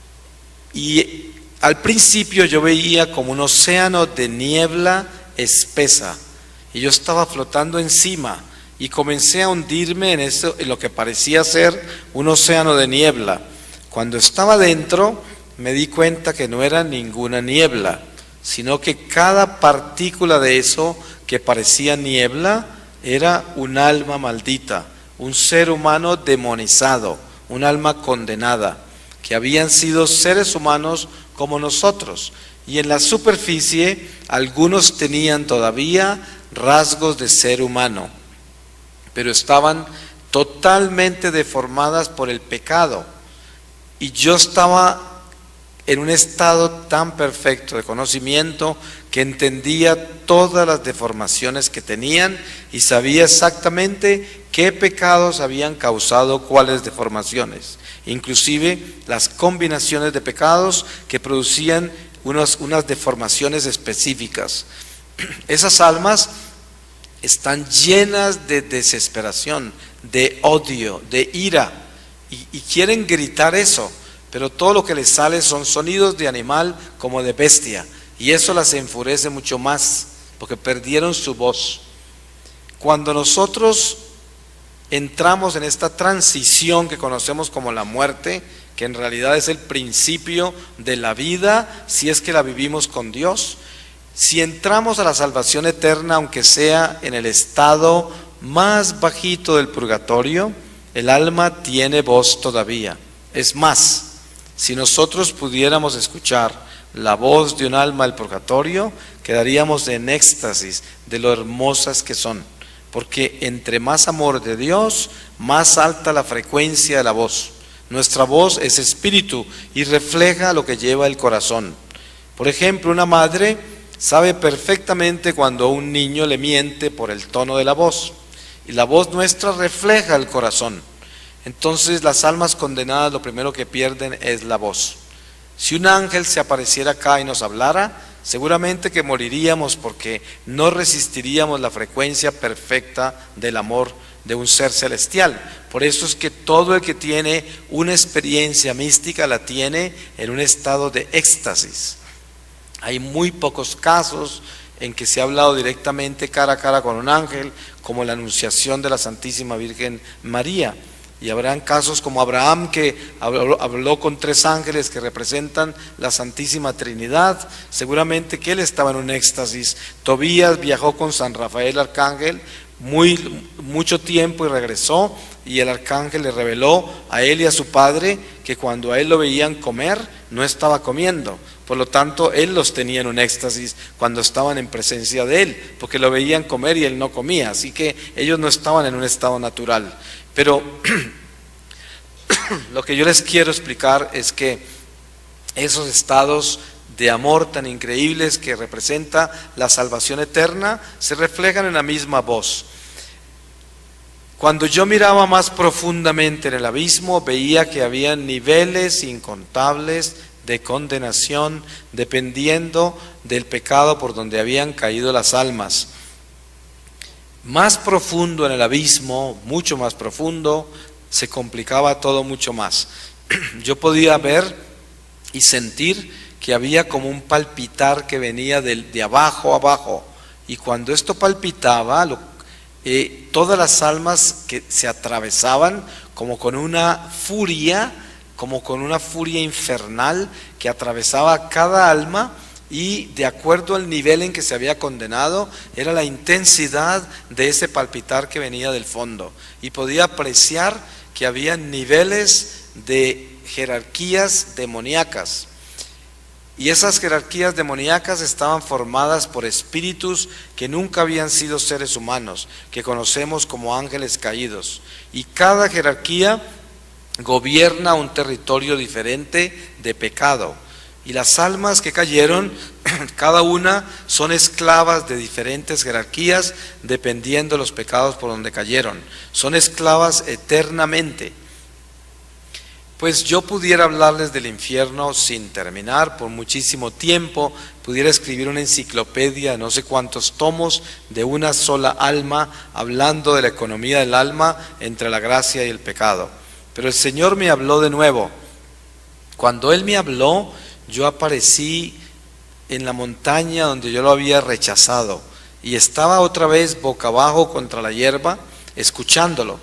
Y al principio yo veía como un océano de niebla espesa y yo estaba flotando encima y comencé a hundirme en, eso, en lo que parecía ser un océano de niebla. Cuando estaba dentro me di cuenta que no era ninguna niebla, sino que cada partícula de eso que parecía niebla era un alma maldita, un ser humano demonizado, un alma condenada, que habían sido seres humanos como nosotros, y en la superficie algunos tenían todavía rasgos de ser humano, pero estaban totalmente deformadas por el pecado, y yo estaba en un estado tan perfecto de conocimiento que entendía todas las deformaciones que tenían y sabía exactamente qué pecados habían causado cuáles deformaciones, inclusive las combinaciones de pecados que producían unas, unas deformaciones específicas. Esas almas están llenas de desesperación, de odio, de ira, y, y quieren gritar eso, pero todo lo que les sale son sonidos de animal como de bestia, y eso las enfurece mucho más, porque perdieron su voz. Cuando nosotros entramos en esta transición que conocemos como la muerte, que en realidad es el principio de la vida, si es que la vivimos con Dios, si entramos a la salvación eterna, aunque sea en el estado más bajito del purgatorio, el alma tiene voz todavía. Es más, si nosotros pudiéramos escuchar la voz de un alma del purgatorio, quedaríamos en éxtasis de lo hermosas que son, porque entre más amor de Dios, más alta la frecuencia de la voz. Nuestra voz es espíritu y refleja lo que lleva el corazón. Por ejemplo, una madre sabe perfectamente cuando un niño le miente por el tono de la voz, y la voz nuestra refleja el corazón. Entonces las almas condenadas lo primero que pierden es la voz. Si un ángel se apareciera acá y nos hablara, seguramente que moriríamos porque no resistiríamos la frecuencia perfecta del amor de un ser celestial. Por eso es que todo el que tiene una experiencia mística la tiene en un estado de éxtasis. Hay muy pocos casos en que se ha hablado directamente cara a cara con un ángel, como la anunciación de la Santísima Virgen María. Y habrán casos como Abraham, que habló, habló con tres ángeles que representan la Santísima Trinidad. Seguramente que él estaba en un éxtasis. Tobías viajó con San Rafael Arcángel muy, mucho tiempo y regresó, y el arcángel le reveló a él y a su padre que cuando a él lo veían comer, no estaba comiendo. Por lo tanto, él los tenía en un éxtasis cuando estaban en presencia de él, porque lo veían comer y él no comía. Así que ellos no estaban en un estado natural. Pero lo que yo les quiero explicar es que esos estados de amor tan increíbles que representa la salvación eterna se reflejan en la misma voz. Cuando yo miraba más profundamente en el abismo, veía que había niveles incontables de condenación dependiendo del pecado por donde habían caído las almas. Más profundo en el abismo, mucho más profundo, se complicaba todo mucho más. Yo podía ver y sentir que había como un palpitar que venía de, de abajo a abajo, y cuando esto palpitaba, lo, eh, todas las almas que se atravesaban como con una furia, como con una furia infernal que atravesaba cada alma, y de acuerdo al nivel en que se había condenado, era la intensidad de ese palpitar que venía del fondo, y podía apreciar que había niveles de jerarquías demoníacas. Y esas jerarquías demoníacas estaban formadas por espíritus que nunca habían sido seres humanos, que conocemos como ángeles caídos. Y cada jerarquía gobierna un territorio diferente de pecado. Y las almas que cayeron, cada una son esclavas de diferentes jerarquías, dependiendo de los pecados por donde cayeron. Son esclavas eternamente. Pues yo pudiera hablarles del infierno sin terminar por muchísimo tiempo, pudiera escribir una enciclopedia de no sé cuántos tomos de una sola alma, hablando de la economía del alma entre la gracia y el pecado. Pero el Señor me habló de nuevo. Cuando Él me habló, yo aparecí en la montaña donde yo lo había rechazado y estaba otra vez boca abajo contra la hierba, escuchándolo.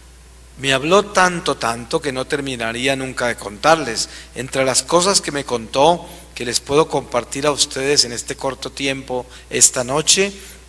Me habló tanto, tanto que no terminaría nunca de contarles. Entre las cosas que me contó, que les puedo compartir a ustedes en este corto tiempo, esta noche,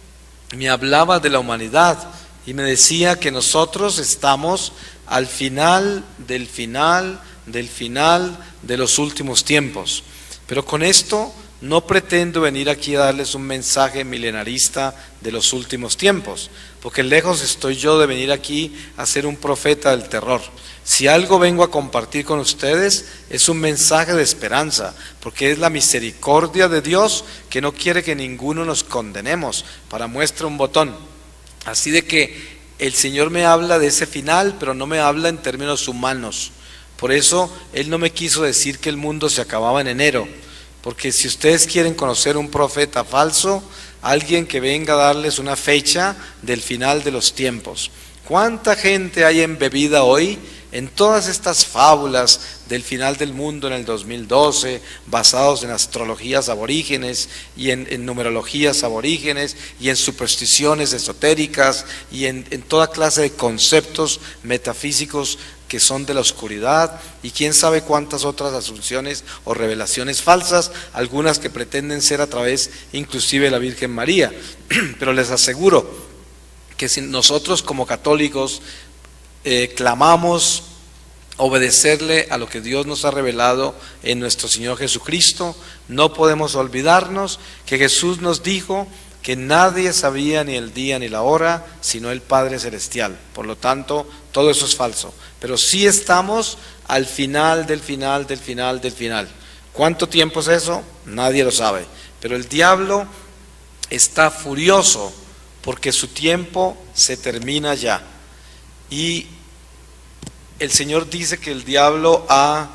me hablaba de la humanidad y me decía que nosotros estamos al final del final del final de los últimos tiempos. Pero con esto no pretendo venir aquí a darles un mensaje milenarista de los últimos tiempos, porque lejos estoy yo de venir aquí a ser un profeta del terror. Si algo vengo a compartir con ustedes es un mensaje de esperanza, porque es la misericordia de Dios que no quiere que ninguno nos condenemos. Para muestra un botón. Así de que el Señor me habla de ese final, pero no me habla en términos humanos. Por eso Él no me quiso decir que el mundo se acababa en enero, porque si ustedes quieren conocer un profeta falso, alguien que venga a darles una fecha del final de los tiempos. ¿Cuánta gente hay embebida hoy en todas estas fábulas del final del mundo en el dos mil doce, basados en astrologías aborígenes y en, en numerologías aborígenes y en supersticiones esotéricas y en, en toda clase de conceptos metafísicos que son de la oscuridad, y quién sabe cuántas otras asunciones o revelaciones falsas, algunas que pretenden ser a través inclusive de la Virgen María? Pero les aseguro que si nosotros como católicos eh, clamamos obedecerle a lo que Dios nos ha revelado en nuestro Señor Jesucristo, no podemos olvidarnos que Jesús nos dijo que nadie sabía ni el día ni la hora, sino el Padre Celestial. Por lo tanto, todo eso es falso. Pero sí estamos al final del final del final del final. ¿Cuánto tiempo es eso? Nadie lo sabe. Pero el diablo está furioso porque su tiempo se termina ya. Y el Señor dice que el diablo ha,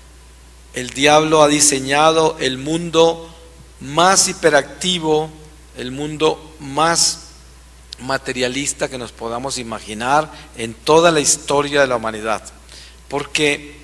el diablo ha diseñado el mundo más hiperactivo, el mundo más materialista que nos podamos imaginar en toda la historia de la humanidad, porque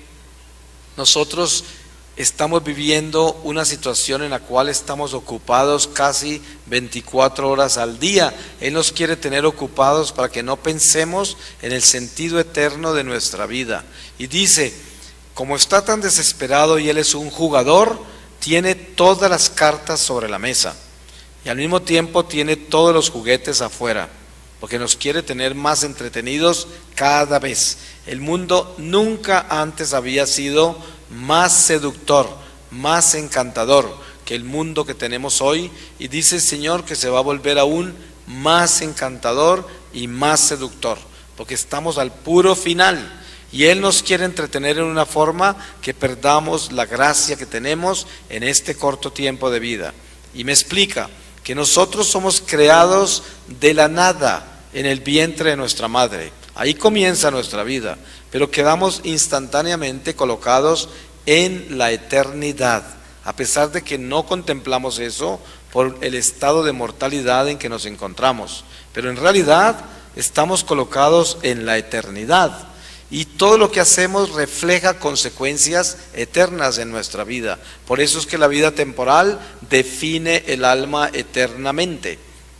nosotros estamos viviendo una situación en la cual estamos ocupados casi veinticuatro horas al día. Él nos quiere tener ocupados para que no pensemos en el sentido eterno de nuestra vida. Y dice, como está tan desesperado y él es un jugador, tiene todas las cartas sobre la mesa. Y al mismo tiempo tiene todos los juguetes afuera, porque nos quiere tener más entretenidos cada vez. El mundo nunca antes había sido más seductor, más encantador que el mundo que tenemos hoy, y dice el Señor que se va a volver aún más encantador y más seductor, porque estamos al puro final. Y Él nos quiere entretener en una forma que perdamos la gracia que tenemos en este corto tiempo de vida. Y me explica que nosotros somos creados de la nada en el vientre de nuestra madre. Ahí comienza nuestra vida, pero quedamos instantáneamente colocados en la eternidad, a pesar de que no contemplamos eso por el estado de mortalidad en que nos encontramos. Pero en realidad estamos colocados en la eternidad. Y todo lo que hacemos refleja consecuencias eternas en nuestra vida. Por eso es que la vida temporal define el alma eternamente.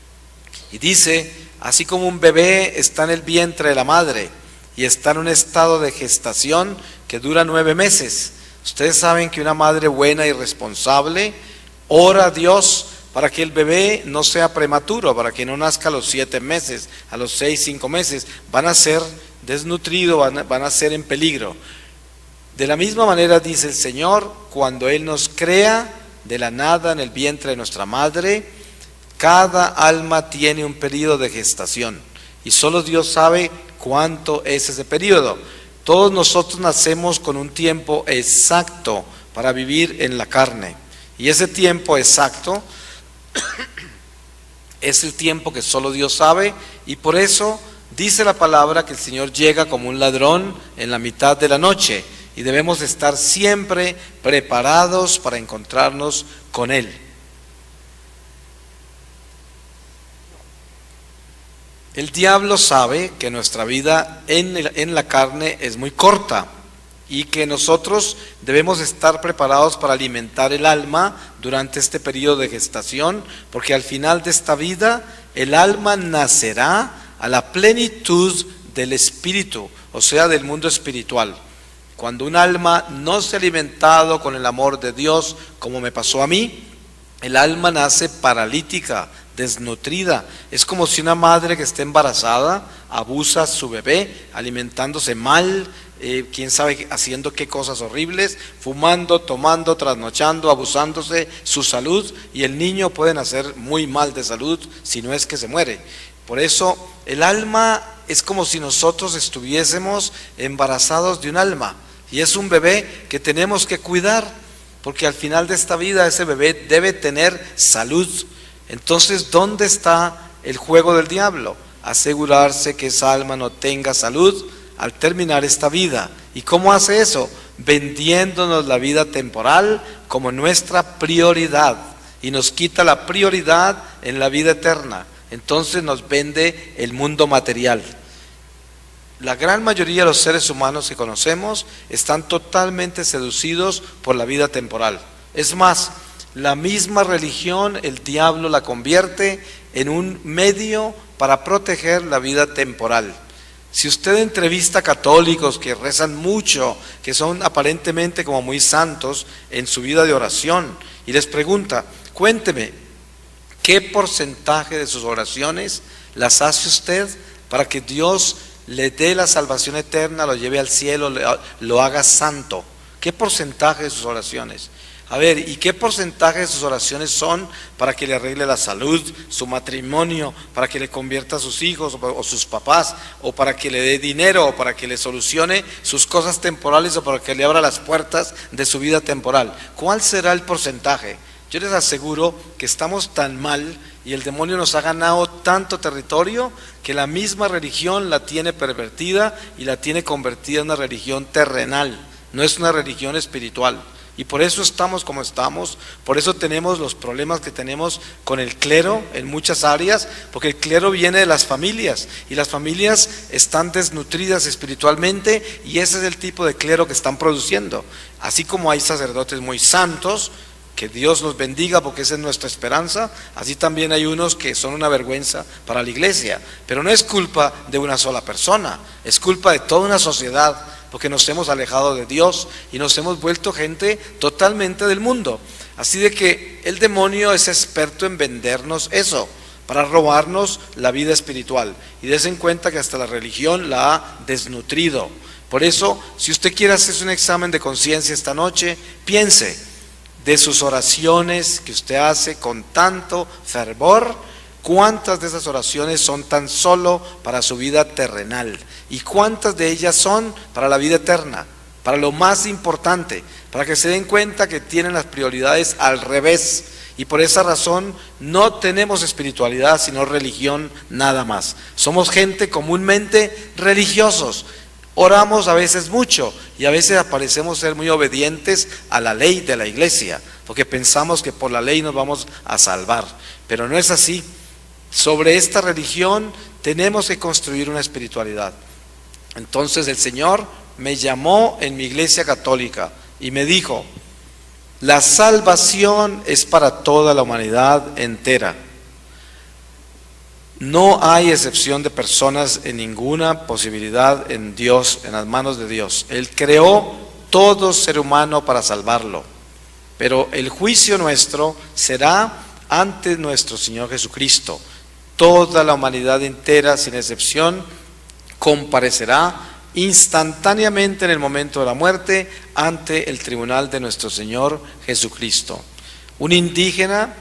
Y dice, así como un bebé está en el vientre de la madre y está en un estado de gestación que dura nueve meses. Ustedes saben que una madre buena y responsable ora a Dios para que el bebé no sea prematuro, para que no nazca a los siete meses, a los seis, cinco meses. Van a ser desnutrido, van a, van a ser en peligro. De la misma manera dice el Señor, cuando Él nos crea, de la nada en el vientre de nuestra madre. Cada alma tiene un periodo de gestación y solo Dios sabe cuánto es ese periodo. Todos nosotros nacemos con un tiempo exacto para vivir en la carne, y ese tiempo exacto es el tiempo que solo Dios sabe, y por eso dice la palabra que el Señor llega como un ladrón en la mitad de la noche, y debemos estar siempre preparados para encontrarnos con Él. El diablo sabe que nuestra vida en, el, en la carne es muy corta y que nosotros debemos estar preparados para alimentar el alma durante este periodo de gestación, porque al final de esta vida el alma nacerá a la plenitud del espíritu, o sea, del mundo espiritual. Cuando un alma no se ha alimentado con el amor de Dios, como me pasó a mí, el alma nace paralítica, desnutrida. Es como si una madre que esté embarazada abusa a su bebé, alimentándose mal, eh, quién sabe haciendo qué cosas horribles, fumando, tomando, trasnochando, abusándose su salud, y el niño puede nacer muy mal de salud si no es que se muere. Por eso el alma es como si nosotros estuviésemos embarazados de un alma, y es un bebé que tenemos que cuidar, porque al final de esta vida ese bebé debe tener salud. Entonces, ¿dónde está el juego del diablo? Asegurarse que esa alma no tenga salud al terminar esta vida. ¿Y cómo hace eso? Vendiéndonos la vida temporal como nuestra prioridad, y nos quita la prioridad en la vida eterna. Entonces nos vende el mundo material. La gran mayoría de los seres humanos que conocemos están totalmente seducidos por la vida temporal. Es más, la misma religión, el diablo la convierte en un medio para proteger la vida temporal. Si usted entrevista a católicos que rezan mucho, que son aparentemente como muy santos en su vida de oración, y les pregunta, cuénteme, ¿qué porcentaje de sus oraciones las hace usted para que Dios le dé la salvación eterna, lo lleve al cielo, lo haga santo? ¿Qué porcentaje de sus oraciones? A ver, ¿y qué porcentaje de sus oraciones son para que le arregle la salud, su matrimonio, para que le convierta a sus hijos o sus papás, o para que le dé dinero, o para que le solucione sus cosas temporales, o para que le abra las puertas de su vida temporal? ¿Cuál será el porcentaje? Yo les aseguro que estamos tan mal y el demonio nos ha ganado tanto territorio que la misma religión la tiene pervertida y la tiene convertida en una religión terrenal, no es una religión espiritual. Y por eso estamos como estamos, por eso tenemos los problemas que tenemos con el clero en muchas áreas, porque el clero viene de las familias, y las familias están desnutridas espiritualmente, y ese es el tipo de clero que están produciendo. Así como hay sacerdotes muy santos, que Dios los bendiga porque esa es nuestra esperanza, así también hay unos que son una vergüenza para la iglesia, pero no es culpa de una sola persona, es culpa de toda una sociedad, porque nos hemos alejado de Dios y nos hemos vuelto gente totalmente del mundo. Así de que el demonio es experto en vendernos eso, para robarnos la vida espiritual. Y des en cuenta que hasta la religión la ha desnutrido. Por eso, si usted quiere hacerse un examen de conciencia esta noche, piense de sus oraciones que usted hace con tanto fervor, ¿cuántas de esas oraciones son tan solo para su vida terrenal? ¿Y cuántas de ellas son para la vida eterna? Para lo más importante, para que se den cuenta que tienen las prioridades al revés. Y por esa razón no tenemos espiritualidad, sino religión nada más. Somos gente comúnmente religiosos. Oramos a veces mucho y a veces parecemos ser muy obedientes a la ley de la iglesia, porque pensamos que por la ley nos vamos a salvar. Pero no es así. Sobre esta religión tenemos que construir una espiritualidad. Entonces el Señor me llamó en mi iglesia católica y me dijo, la salvación es para toda la humanidad entera. No hay excepción de personas en ninguna posibilidad en Dios, en las manos de Dios. Él creó todo ser humano para salvarlo. Pero el juicio nuestro será ante nuestro Señor Jesucristo. Toda la humanidad entera, sin excepción, comparecerá instantáneamente en el momento de la muerte ante el tribunal de nuestro Señor Jesucristo. Un indígena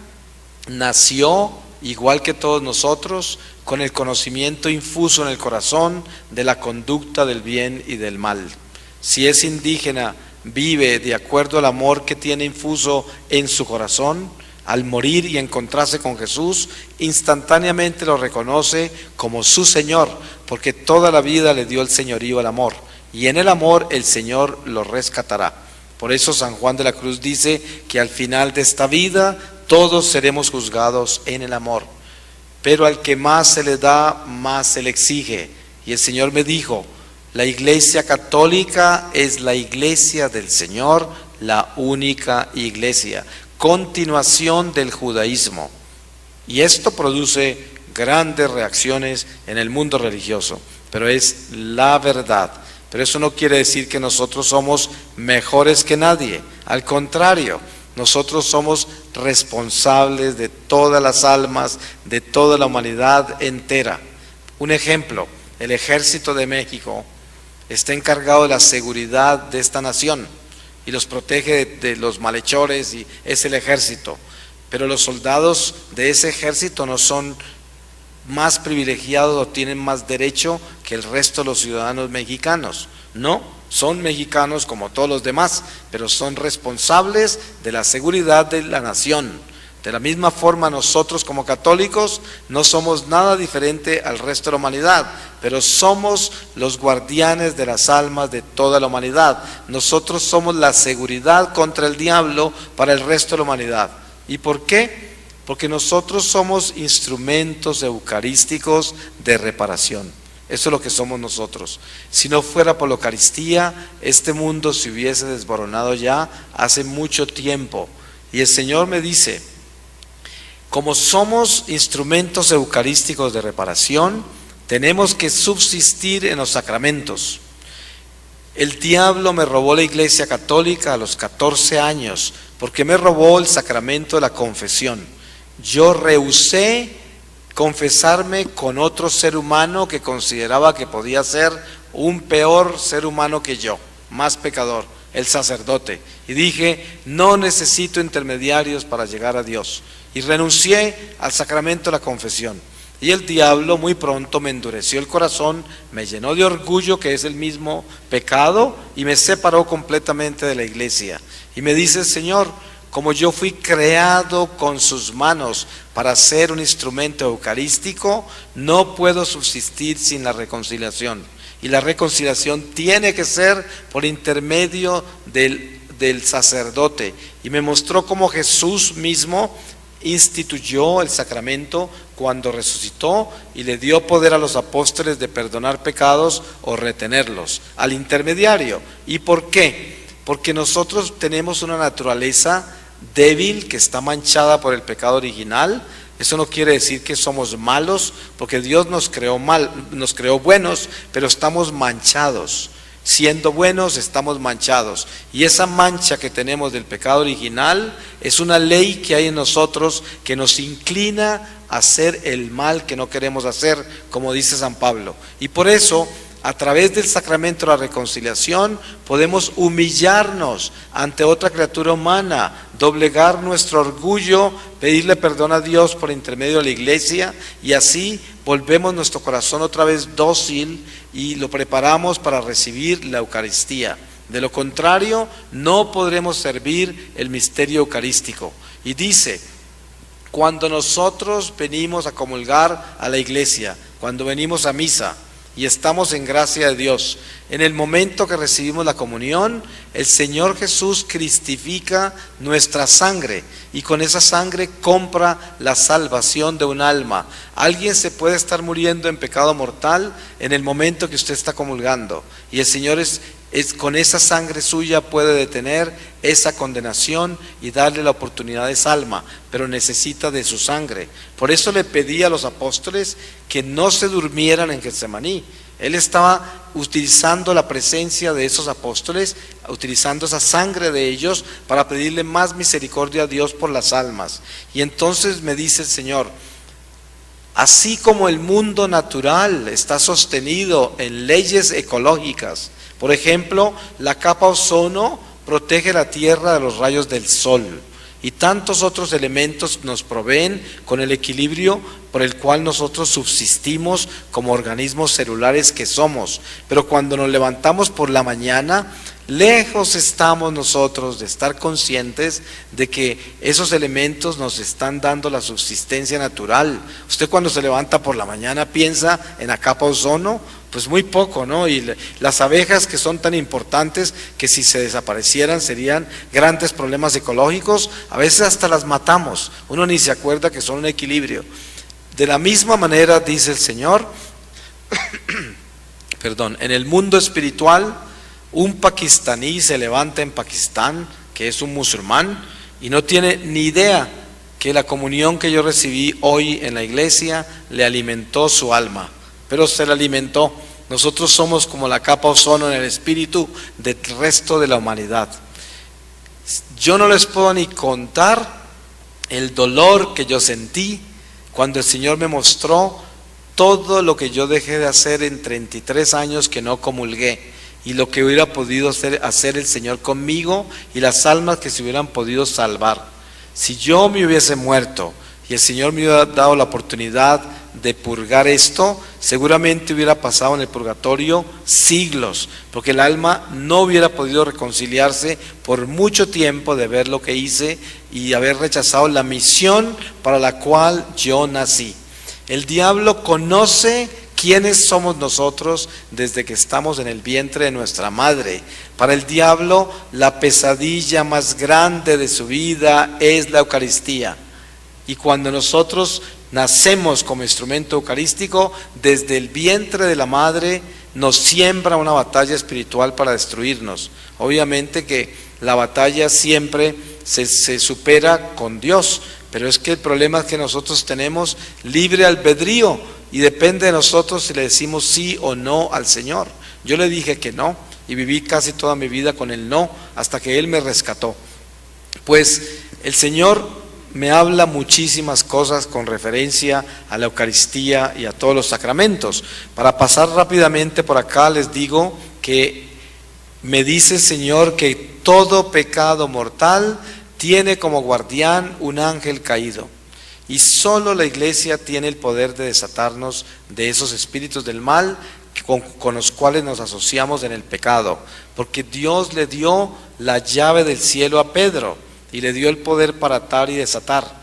nació, igual que todos nosotros, con el conocimiento infuso en el corazón de la conducta del bien y del mal. Si ese indígena vive de acuerdo al amor que tiene infuso en su corazón, al morir y encontrarse con Jesús, instantáneamente lo reconoce como su Señor, porque toda la vida le dio el señorío al amor, y en el amor el Señor lo rescatará. Por eso San Juan de la Cruz dice que al final de esta vida todos seremos juzgados en el amor, pero al que más se le da, más se le exige. Y el Señor me dijo: la Iglesia Católica es la Iglesia del Señor, la única Iglesia, continuación del judaísmo. Y esto produce grandes reacciones en el mundo religioso, pero es la verdad. Pero eso no quiere decir que nosotros somos mejores que nadie. Al contrario, nosotros somos responsables de todas las almas, de toda la humanidad entera. Un ejemplo: el Ejército de México está encargado de la seguridad de esta nación y los protege de, de los malhechores, y es el ejército. Pero los soldados de ese ejército no son más privilegiados o tienen más derecho que el resto de los ciudadanos mexicanos. No, son mexicanos como todos los demás, pero son responsables de la seguridad de la nación. De la misma forma, nosotros como católicos no somos nada diferente al resto de la humanidad, pero somos los guardianes de las almas de toda la humanidad. Nosotros somos la seguridad contra el diablo para el resto de la humanidad. ¿Y por qué? Porque nosotros somos instrumentos eucarísticos de reparación. Eso es lo que somos nosotros. Si no fuera por la Eucaristía, este mundo se hubiese desboronado ya hace mucho tiempo. Y el Señor me dice: como somos instrumentos eucarísticos de reparación, tenemos que subsistir en los sacramentos. El diablo me robó la Iglesia Católica a los catorce años, porque me robó el sacramento de la confesión. Yo rehusé confesarme con otro ser humano que consideraba que podía ser un peor ser humano que yo, más pecador, el sacerdote. Y dije: no necesito intermediarios para llegar a Dios. Y renuncié al sacramento de la confesión. Y el diablo muy pronto me endureció el corazón, me llenó de orgullo, que es el mismo pecado, y me separó completamente de la iglesia. Y me dice: Señor, como yo fui creado con sus manos para ser un instrumento eucarístico, no puedo subsistir sin la reconciliación. Y la reconciliación tiene que ser por intermedio del, del sacerdote. Y me mostró cómo Jesús mismo instituyó el sacramento cuando resucitó y le dio poder a los apóstoles de perdonar pecados o retenerlos, al intermediario. ¿Y por qué? Porque nosotros tenemos una naturaleza débil que está manchada por el pecado original. Eso no quiere decir que somos malos, porque Dios nos creó mal, nos creó buenos, pero estamos manchados. Siendo buenos, estamos manchados. Y esa mancha que tenemos del pecado original es una ley que hay en nosotros que nos inclina a hacer el mal que no queremos hacer, como dice San Pablo. Y por eso, a través del sacramento de la reconciliación, podemos humillarnos ante otra criatura humana, doblegar nuestro orgullo, pedirle perdón a Dios por intermedio de la iglesia, y así volvemos nuestro corazón otra vez dócil y lo preparamos para recibir la Eucaristía. De lo contrario, no podremos servir el misterio eucarístico. Y dice: cuando nosotros venimos a comulgar a la iglesia, cuando venimos a misa y estamos en gracia de Dios, en el momento que recibimos la comunión, el Señor Jesús cristifica nuestra sangre y con esa sangre compra la salvación de un alma. Alguien se puede estar muriendo en pecado mortal en el momento que usted está comulgando, y el Señor es, es con esa sangre suya puede detener esa condenación y darle la oportunidad de esa alma, pero necesita de su sangre. Por eso le pedí a los apóstoles que no se durmieran en Getsemaní. Él estaba utilizando la presencia de esos apóstoles, utilizando esa sangre de ellos para pedirle más misericordia a Dios por las almas. Y entonces me dice el Señor: así como el mundo natural está sostenido en leyes ecológicas, por ejemplo, la capa ozono protege la tierra de los rayos del sol, y tantos otros elementos nos proveen con el equilibrio por el cual nosotros subsistimos como organismos celulares que somos. Pero cuando nos levantamos por la mañana, lejos estamos nosotros de estar conscientes de que esos elementos nos están dando la subsistencia natural. Usted cuando se levanta por la mañana piensa en la capa ozono, pues muy poco, ¿no? Y le, las abejas, que son tan importantes que si se desaparecieran serían grandes problemas ecológicos, a veces hasta las matamos, uno ni se acuerda que son un equilibrio. De la misma manera, dice el Señor, perdón, en el mundo espiritual, un pakistaní se levanta en Pakistán, que es un musulmán, y no tiene ni idea que la comunión que yo recibí hoy en la iglesia le alimentó su alma, pero se la alimentó. Nosotros somos como la capa ozono en el espíritu del resto de la humanidad. Yo no les puedo ni contar el dolor que yo sentí cuando el Señor me mostró todo lo que yo dejé de hacer en treinta y tres años que no comulgué, y lo que hubiera podido hacer, hacer el Señor conmigo y las almas que se hubieran podido salvar. Si yo me hubiese muerto y el Señor me hubiera dado la oportunidad de purgar esto, seguramente hubiera pasado en el purgatorio siglos, porque el alma no hubiera podido reconciliarse por mucho tiempo de ver lo que hice y haber rechazado la misión para la cual yo nací. El diablo conoce quiénes somos nosotros desde que estamos en el vientre de nuestra madre. Para el diablo, la pesadilla más grande de su vida es la Eucaristía. Y cuando nosotros nacemos como instrumento eucarístico, desde el vientre de la madre nos siembra una batalla espiritual para destruirnos. Obviamente que la batalla siempre se, se supera con Dios, pero es que el problema es que nosotros tenemos libre albedrío y depende de nosotros si le decimos sí o no al Señor. Yo le dije que no y viví casi toda mi vida con el no hasta que Él me rescató. Pues el Señor me habla muchísimas cosas con referencia a la Eucaristía y a todos los sacramentos. Para pasar rápidamente por acá les digo que me dice el Señor que todo pecado mortal tiene como guardián un ángel caído. Y solo la iglesia tiene el poder de desatarnos de esos espíritus del mal con, con los cuales nos asociamos en el pecado. Porque Dios le dio la llave del cielo a Pedro y le dio el poder para atar y desatar,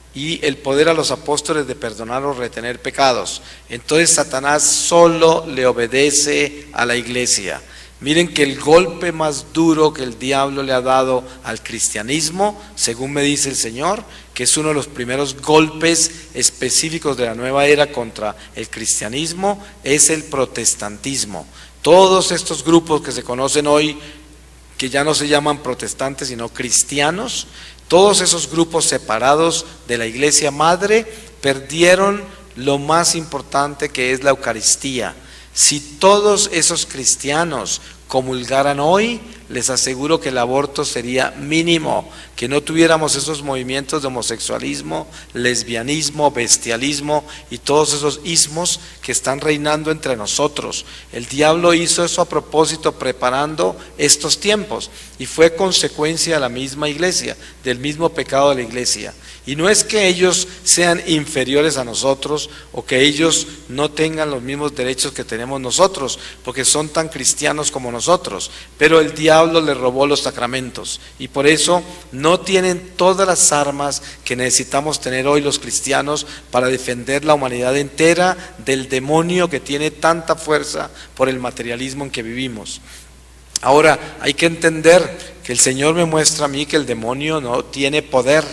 y el poder a los apóstoles de perdonar o retener pecados. Entonces Satanás solo le obedece a la iglesia. Miren que el golpe más duro que el diablo le ha dado al cristianismo, según me dice el Señor, que es uno de los primeros golpes específicos de la nueva era contra el cristianismo, es el protestantismo. Todos estos grupos que se conocen hoy, que ya no se llaman protestantes sino cristianos, todos esos grupos separados de la iglesia madre perdieron lo más importante, que es la Eucaristía. Si todos esos cristianos comulgaran hoy, les aseguro que el aborto sería mínimo, que no tuviéramos esos movimientos de homosexualismo, lesbianismo, bestialismo y todos esos ismos que están reinando entre nosotros. El diablo hizo eso a propósito, preparando estos tiempos, y fue consecuencia de la misma iglesia, del mismo pecado de la iglesia. Y no es que ellos sean inferiores a nosotros o que ellos no tengan los mismos derechos que tenemos nosotros, porque son tan cristianos como nosotros, pero el diablo les robó los sacramentos y por eso no tienen todas las armas que necesitamos tener hoy los cristianos para defender la humanidad entera del demonio que tiene tanta fuerza por el materialismo en que vivimos. Ahora, hay que entender que el Señor me muestra a mí que el demonio no tiene poder.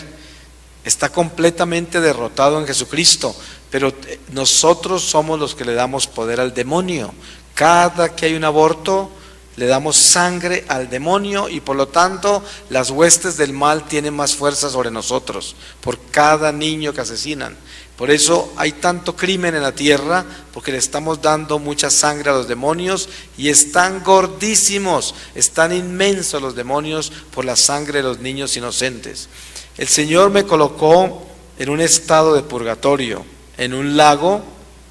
Está completamente derrotado en Jesucristo, pero nosotros somos los que le damos poder al demonio. Cada que hay un aborto, le damos sangre al demonio y por lo tanto las huestes del mal tienen más fuerza sobre nosotros por cada niño que asesinan. Por eso hay tanto crimen en la tierra, porque le estamos dando mucha sangre a los demonios y están gordísimos, están inmensos los demonios por la sangre de los niños inocentes. El Señor me colocó en un estado de purgatorio, en un lago,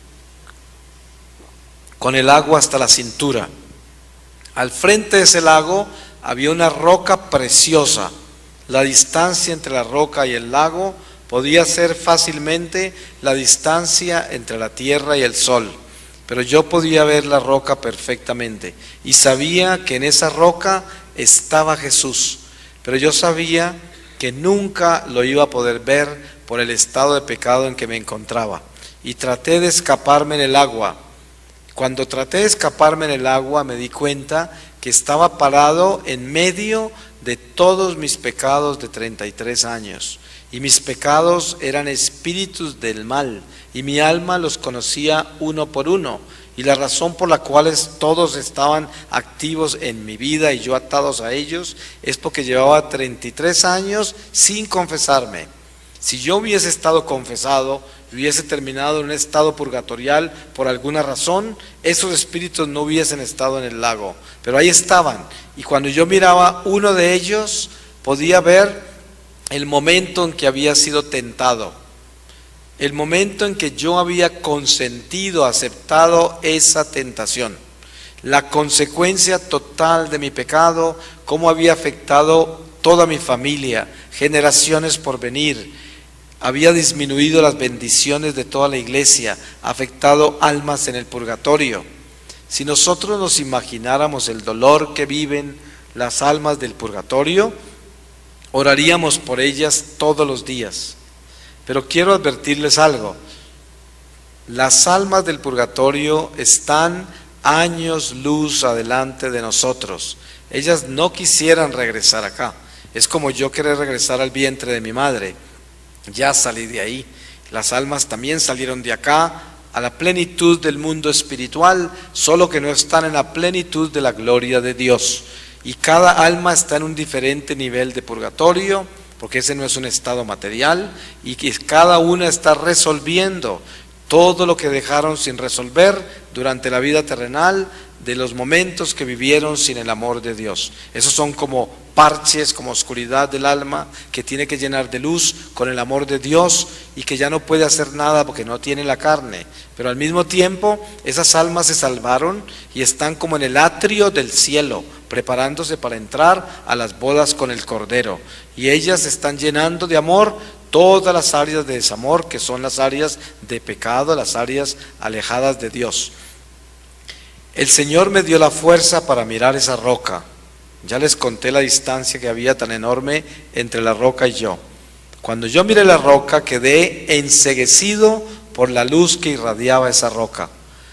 con el agua hasta la cintura. Al frente de ese lago había una roca preciosa, La distancia entre la roca y el lago podía ser fácilmente la distancia entre la tierra y el sol, pero yo podía ver la roca perfectamente y sabía que en esa roca estaba Jesús, pero yo sabía que nunca lo iba a poder ver por el estado de pecado en que me encontraba, y traté de escaparme en el agua. Cuando traté de escaparme en el agua me di cuenta que estaba parado en medio de todos mis pecados de treinta y tres años, y mis pecados eran espíritus del mal, y mi alma los conocía uno por uno, y la razón por la cual todos estaban activos en mi vida y yo atados a ellos es porque llevaba treinta y tres años sin confesarme. Si yo hubiese estado confesado, hubiese terminado en un estado purgatorial por alguna razón, esos espíritus no hubiesen estado en el lago, pero ahí estaban, y cuando yo miraba uno de ellos, podía ver el momento en que había sido tentado, el momento en que yo había consentido, aceptado esa tentación, la consecuencia total de mi pecado, cómo había afectado toda mi familia, generaciones por venir, había disminuido las bendiciones de toda la iglesia, afectado almas en el purgatorio. Si nosotros nos imagináramos el dolor que viven las almas del purgatorio, oraríamos por ellas todos los días. Pero quiero advertirles algo: las almas del purgatorio están años luz adelante de nosotros. Ellas no quisieran regresar acá. Es como yo querer regresar al vientre de mi madre. Ya salí de ahí. Las almas también salieron de acá a la plenitud del mundo espiritual, solo que no están en la plenitud de la gloria de Dios. Y cada alma está en un diferente nivel de purgatorio, porque ese no es un estado material, y que cada una está resolviendo todo lo que dejaron sin resolver durante la vida terrenal, de los momentos que vivieron sin el amor de Dios. Esos son como parches, como oscuridad del alma que tiene que llenar de luz con el amor de Dios, y que ya no puede hacer nada porque no tiene la carne. Pero al mismo tiempo esas almas se salvaron y están como en el atrio del cielo, preparándose para entrar a las bodas con el Cordero, y ellas están llenando de amor todas las áreas de desamor, que son las áreas de pecado, las áreas alejadas de Dios. El Señor me dio la fuerza para mirar esa roca. Ya les conté la distancia que había tan enorme entre la roca y yo. Cuando yo miré la roca, quedé enceguecido por la luz que irradiaba esa roca.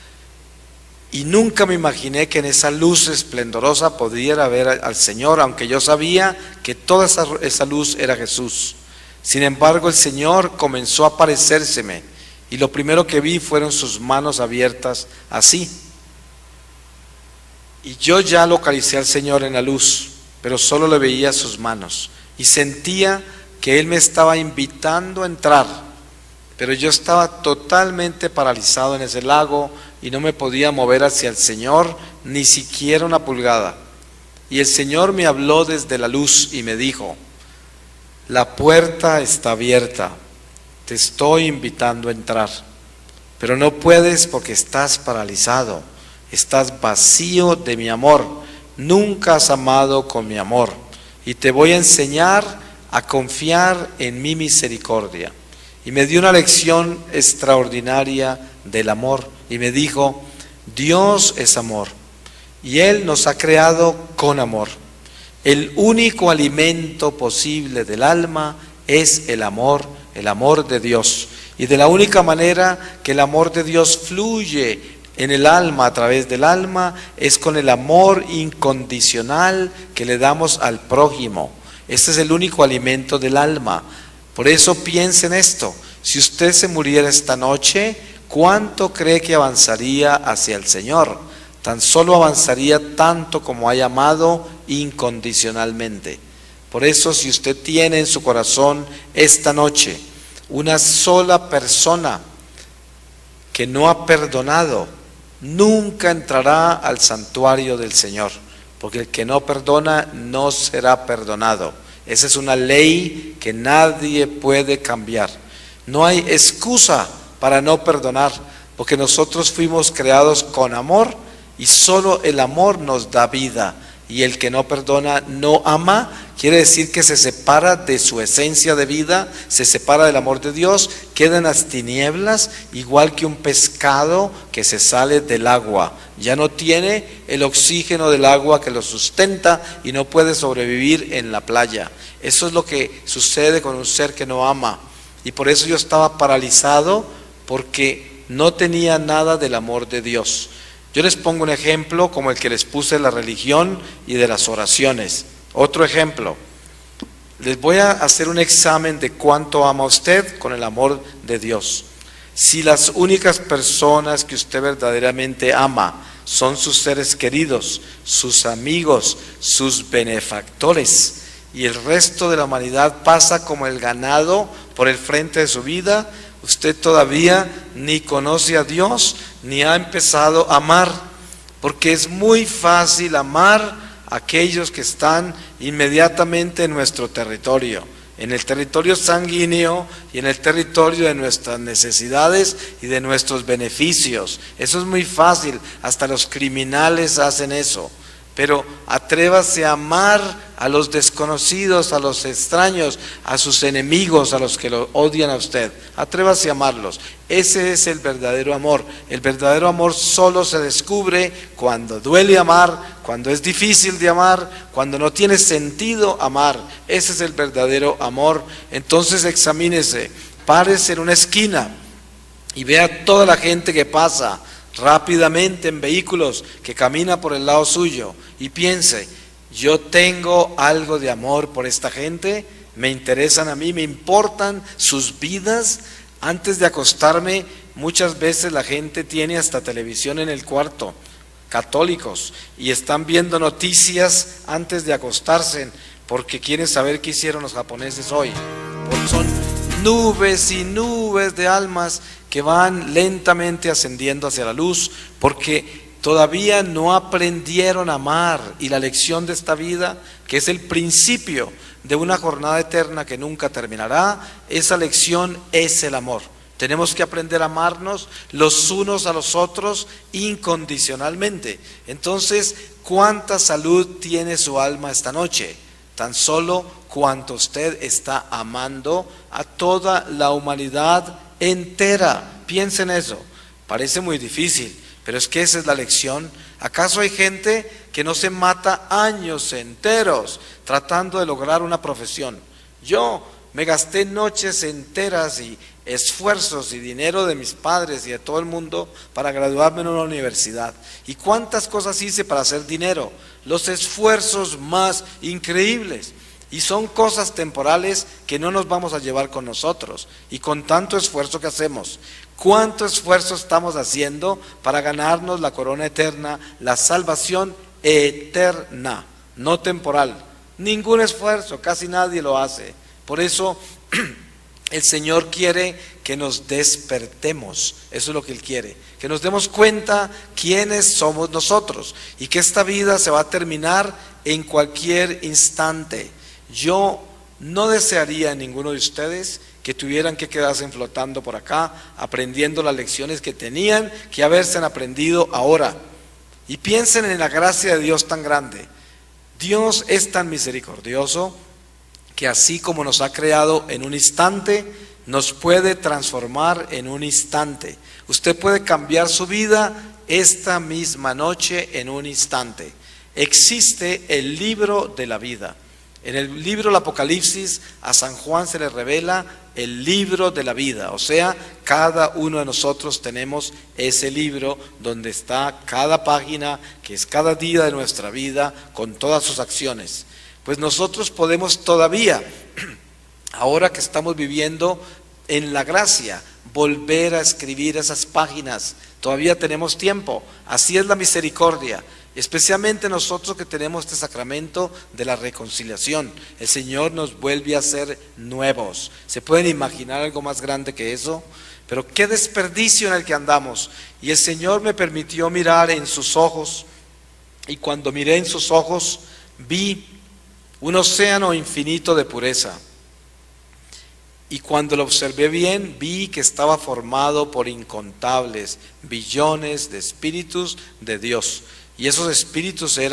Y nunca me imaginé que en esa luz esplendorosa pudiera ver al Señor, aunque yo sabía que toda esa, esa luz era Jesús. Sin embargo, el Señor comenzó a aparecérseme, y lo primero que vi fueron sus manos abiertas así. Y yo ya localicé al Señor en la luz, pero solo le veía sus manos, y sentía que Él me estaba invitando a entrar, pero yo estaba totalmente paralizado en ese lago y no me podía mover hacia el Señor ni siquiera una pulgada. Y el Señor me habló desde la luz y me dijo: la puerta está abierta, te estoy invitando a entrar, pero no puedes porque estás paralizado, estás vacío de mi amor, nunca has amado con mi amor, y te voy a enseñar a confiar en mi misericordia. Y me dio una lección extraordinaria del amor, y me dijo: Dios es amor, y Él nos ha creado con amor. El único alimento posible del alma es el amor, el amor de Dios. Y de la única manera que el amor de Dios fluye en el alma, a través del alma, es con el amor incondicional que le damos al prójimo. Este es el único alimento del alma. Por eso piense en esto: si usted se muriera esta noche, ¿cuánto cree que avanzaría hacia el Señor? Tan solo avanzaría tanto como haya amado incondicionalmente. Por eso, si usted tiene en su corazón esta noche una sola persona que no ha perdonado, nunca entrará al santuario del Señor, porque el que no perdona no será perdonado. Esa es una ley que nadie puede cambiar. No hay excusa para no perdonar, porque nosotros fuimos creados con amor, y solo el amor nos da vida, y el que no perdona no ama, quiere decir que se separa de su esencia de vida, se separa del amor de Dios, queda en las tinieblas, igual que un pescado que se sale del agua. Ya no tiene el oxígeno del agua que lo sustenta y no puede sobrevivir en la playa. Eso es lo que sucede con un ser que no ama. Y por eso yo estaba paralizado, porque no tenía nada del amor de Dios. Yo les pongo un ejemplo como el que les puse de la religión y de las oraciones. Otro ejemplo, les voy a hacer un examen de cuánto ama usted con el amor de Dios. Si las únicas personas que usted verdaderamente ama son sus seres queridos, sus amigos, sus benefactores, y el resto de la humanidad pasa como el ganado por el frente de su vida, usted todavía ni conoce a Dios, ni ha empezado a amar, porque es muy fácil amar a aquellos que están inmediatamente en nuestro territorio, en el territorio sanguíneo y en el territorio de nuestras necesidades y de nuestros beneficios. Eso es muy fácil, hasta los criminales hacen eso. Pero atrévase a amar a los desconocidos, a los extraños, a sus enemigos, a los que lo odian a usted. Atrévase a amarlos. Ese es el verdadero amor. El verdadero amor solo se descubre cuando duele amar, cuando es difícil de amar, cuando no tiene sentido amar. Ese es el verdadero amor. Entonces examínese, párese en una esquina y vea toda la gente que pasa rápidamente en vehículos, que camina por el lado suyo, y piense: yo tengo algo de amor por esta gente, me interesan a mí, me importan sus vidas. Antes de acostarme, muchas veces la gente tiene hasta televisión en el cuarto, católicos, y están viendo noticias antes de acostarse, porque quieren saber qué hicieron los japoneses hoy. Porque son nubes y nubes de almas que van lentamente ascendiendo hacia la luz, porque todavía no aprendieron a amar, y la lección de esta vida, que es el principio de una jornada eterna que nunca terminará, esa lección es el amor. Tenemos que aprender a amarnos los unos a los otros incondicionalmente. Entonces, ¿cuánta salud tiene su alma esta noche? Tan solo cuanto usted está amando a toda la humanidad entera. Piensa en eso. Parece muy difícil, pero es que esa es la lección. ¿Acaso hay gente que no se mata años enteros tratando de lograr una profesión? Yo me gasté noches enteras y esfuerzos y dinero de mis padres y de todo el mundo para graduarme en una universidad. ¿Y cuántas cosas hice para hacer dinero? Los esfuerzos más increíbles. Y son cosas temporales que no nos vamos a llevar con nosotros. Y con tanto esfuerzo que hacemos, ¿cuánto esfuerzo estamos haciendo para ganarnos la corona eterna, la salvación eterna, no temporal? Ningún esfuerzo, casi nadie lo hace. Por eso el Señor quiere que nos despertemos. Eso es lo que Él quiere, que nos demos cuenta quiénes somos nosotros y que esta vida se va a terminar en cualquier instante. Yo no desearía a ninguno de ustedes que tuvieran que quedarse flotando por acá, aprendiendo las lecciones que tenían que haberse aprendido ahora. Y piensen en la gracia de Dios tan grande. Dios es tan misericordioso que así como nos ha creado en un instante, nos puede transformar en un instante. Usted puede cambiar su vida esta misma noche en un instante. Existe el libro de la vida. En el libro del Apocalipsis a San Juan se le revela el libro de la vida, o sea, cada uno de nosotros tenemos ese libro donde está cada página, que es cada día de nuestra vida, con todas sus acciones. Pues nosotros podemos todavía, ahora que estamos viviendo en la gracia, volver a escribir esas páginas. Todavía tenemos tiempo. Así es la misericordia. Especialmente nosotros que tenemos este sacramento de la reconciliación. El Señor nos vuelve a hacer nuevos. ¿Se pueden imaginar algo más grande que eso? Pero qué desperdicio en el que andamos. Y el Señor me permitió mirar en sus ojos. Y cuando miré en sus ojos, vi un océano infinito de pureza. Y cuando lo observé bien, vi que estaba formado por incontables billones de espíritus de Dios. Y esos espíritus eran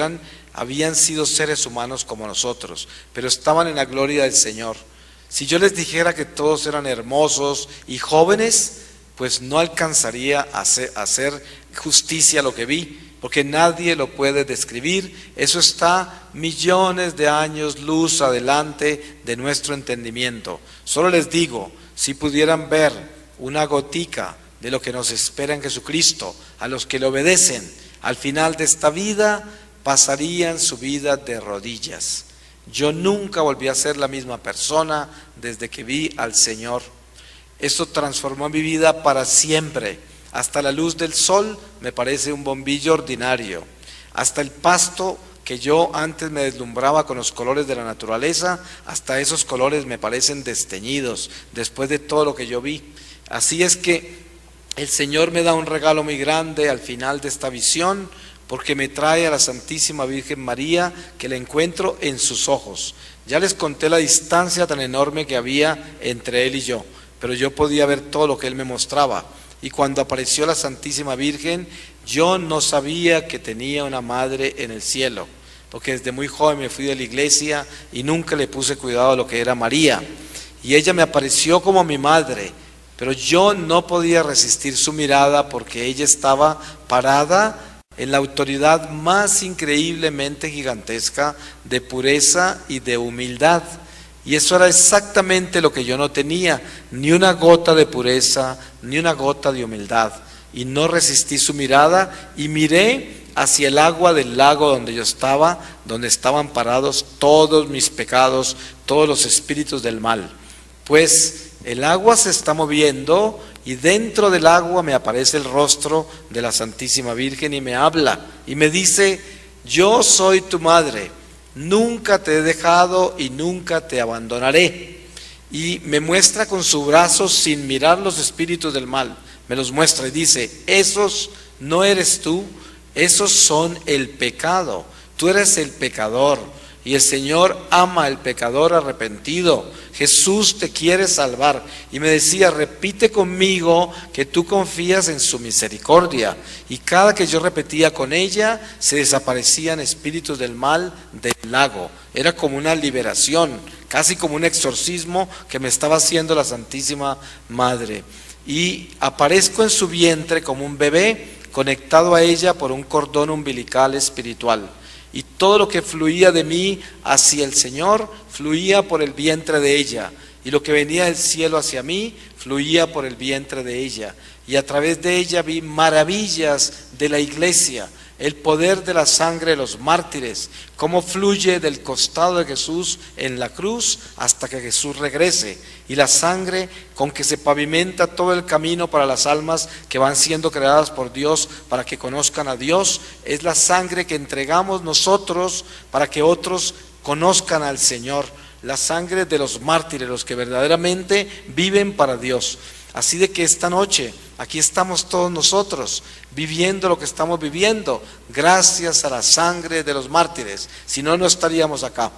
habían sido seres humanos como nosotros, pero estaban en la gloria del Señor. Si yo les dijera que todos eran hermosos y jóvenes, pues no alcanzaría a hacer, a hacer justicia a lo que vi, porque nadie lo puede describir. Eso está millones de años luz adelante de nuestro entendimiento. Solo les digo, si pudieran ver una gotica de lo que nos espera en Jesucristo, a los que le obedecen, al final de esta vida, pasarían su vida de rodillas. Yo nunca volví a ser la misma persona desde que vi al Señor. Esto transformó mi vida para siempre. Hasta la luz del sol me parece un bombillo ordinario. Hasta el pasto que yo antes me deslumbraba con los colores de la naturaleza, hasta esos colores me parecen desteñidos después de todo lo que yo vi. Así es que el Señor me da un regalo muy grande al final de esta visión, porque me trae a la Santísima Virgen María, que la encuentro en sus ojos. Ya les conté la distancia tan enorme que había entre Él y yo, pero yo podía ver todo lo que Él me mostraba. Y cuando apareció la Santísima Virgen, yo no sabía que tenía una madre en el cielo, porque desde muy joven me fui de la iglesia y nunca le puse cuidado a lo que era María. Y ella me apareció como mi madre, pero yo no podía resistir su mirada, porque ella estaba parada en la autoridad más increíblemente gigantesca de pureza y de humildad. Y eso era exactamente lo que yo no tenía, ni una gota de pureza, ni una gota de humildad. Y no resistí su mirada y miré hacia el agua del lago donde yo estaba, donde estaban parados todos mis pecados, todos los espíritus del mal. Pues el agua se está moviendo y dentro del agua me aparece el rostro de la Santísima Virgen y me habla y me dice: yo soy tu madre, nunca te he dejado y nunca te abandonaré. Y me muestra con su brazo, sin mirar los espíritus del mal, me los muestra y dice: esos no eres tú, esos son el pecado, tú eres el pecador. Y el Señor ama al pecador arrepentido. Jesús te quiere salvar. Y me decía: repite conmigo que tú confías en su misericordia. Y cada que yo repetía con ella, se desaparecían espíritus del mal del lago. Era como una liberación, casi como un exorcismo que me estaba haciendo la Santísima Madre. Y aparezco en su vientre como un bebé, conectado a ella por un cordón umbilical espiritual. Y todo lo que fluía de mí hacia el Señor, fluía por el vientre de ella. Y lo que venía del cielo hacia mí, fluía por el vientre de ella. Y a través de ella vi maravillas de la iglesia, el poder de la sangre de los mártires, cómo fluye del costado de Jesús en la cruz hasta que Jesús regrese, y la sangre con que se pavimenta todo el camino para las almas que van siendo creadas por Dios para que conozcan a Dios, es la sangre que entregamos nosotros para que otros conozcan al Señor, la sangre de los mártires, los que verdaderamente viven para Dios. Así de que esta noche aquí estamos todos nosotros viviendo lo que estamos viviendo gracias a la sangre de los mártires, si no, no estaríamos acá.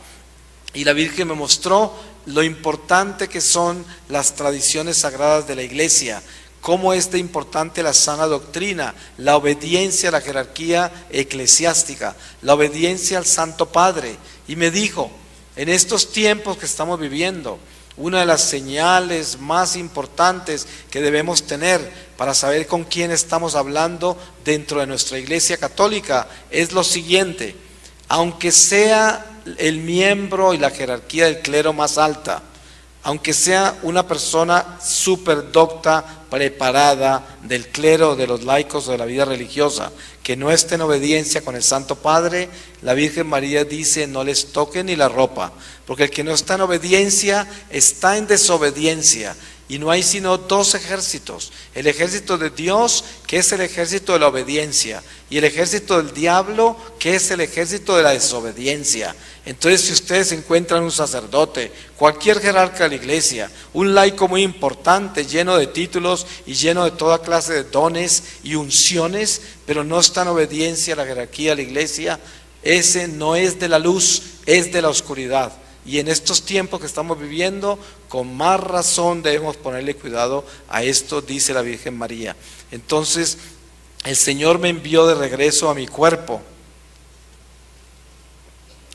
Y la Virgen me mostró lo importante que son las tradiciones sagradas de la iglesia, cómo es de importante la sana doctrina, la obediencia a la jerarquía eclesiástica, la obediencia al Santo Padre. Y me dijo: en estos tiempos que estamos viviendo, una de las señales más importantes que debemos tener para saber con quién estamos hablando dentro de nuestra iglesia católica es lo siguiente: aunque sea el miembro y la jerarquía del clero más alta, aunque sea una persona súper docta, preparada del clero, de los laicos o de la vida religiosa, que no esté en obediencia con el Santo Padre, la Virgen María dice: no les toque ni la ropa, porque el que no está en obediencia está en desobediencia. Y no hay sino dos ejércitos: el ejército de Dios, que es el ejército de la obediencia, y el ejército del diablo, que es el ejército de la desobediencia. Entonces, si ustedes encuentran un sacerdote, cualquier jerarca de la iglesia, un laico muy importante, lleno de títulos y lleno de toda clase de dones y unciones, pero no está en obediencia a la jerarquía de la iglesia, ese no es de la luz, es de la oscuridad. Y en estos tiempos que estamos viviendo, con más razón debemos ponerle cuidado a esto, dice la Virgen María. Entonces, el Señor me envió de regreso a mi cuerpo.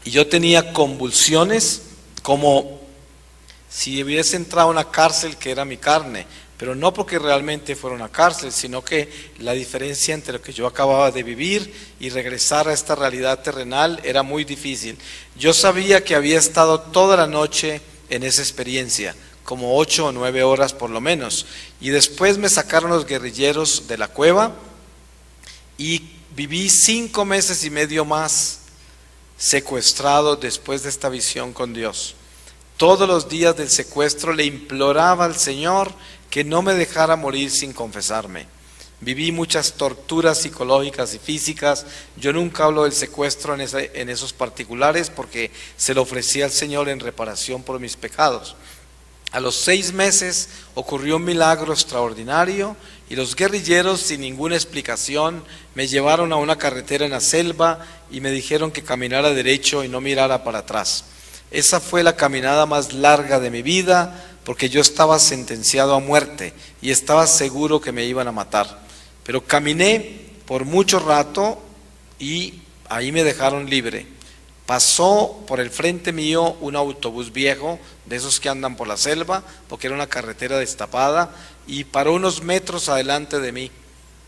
y yo tenía convulsiones como si hubiese entrado a una cárcel que era mi carne, pero no porque realmente fuera una cárcel, sino que la diferencia entre lo que yo acababa de vivir y regresar a esta realidad terrenal era muy difícil. Yo sabía que había estado toda la noche en esa experiencia, como ocho o nueve horas por lo menos, y después me sacaron los guerrilleros de la cueva y viví cinco meses y medio más secuestrado después de esta visión con Dios. Todos los días del secuestro le imploraba al Señor que no me dejara morir sin confesarme. Viví muchas torturas psicológicas y físicas. Yo nunca hablo del secuestro en, ese, en esos particulares porque se lo ofrecía al Señor en reparación por mis pecados. A los seis meses ocurrió un milagro extraordinario y los guerrilleros, sin ninguna explicación, me llevaron a una carretera en la selva y me dijeron que caminara derecho y no mirara para atrás. Esa fue la caminada más larga de mi vida, porque yo estaba sentenciado a muerte y estaba seguro que me iban a matar. Pero caminé por mucho rato y ahí me dejaron libre. Pasó por el frente mío un autobús viejo, de esos que andan por la selva, porque era una carretera destapada, y paró unos metros adelante de mí.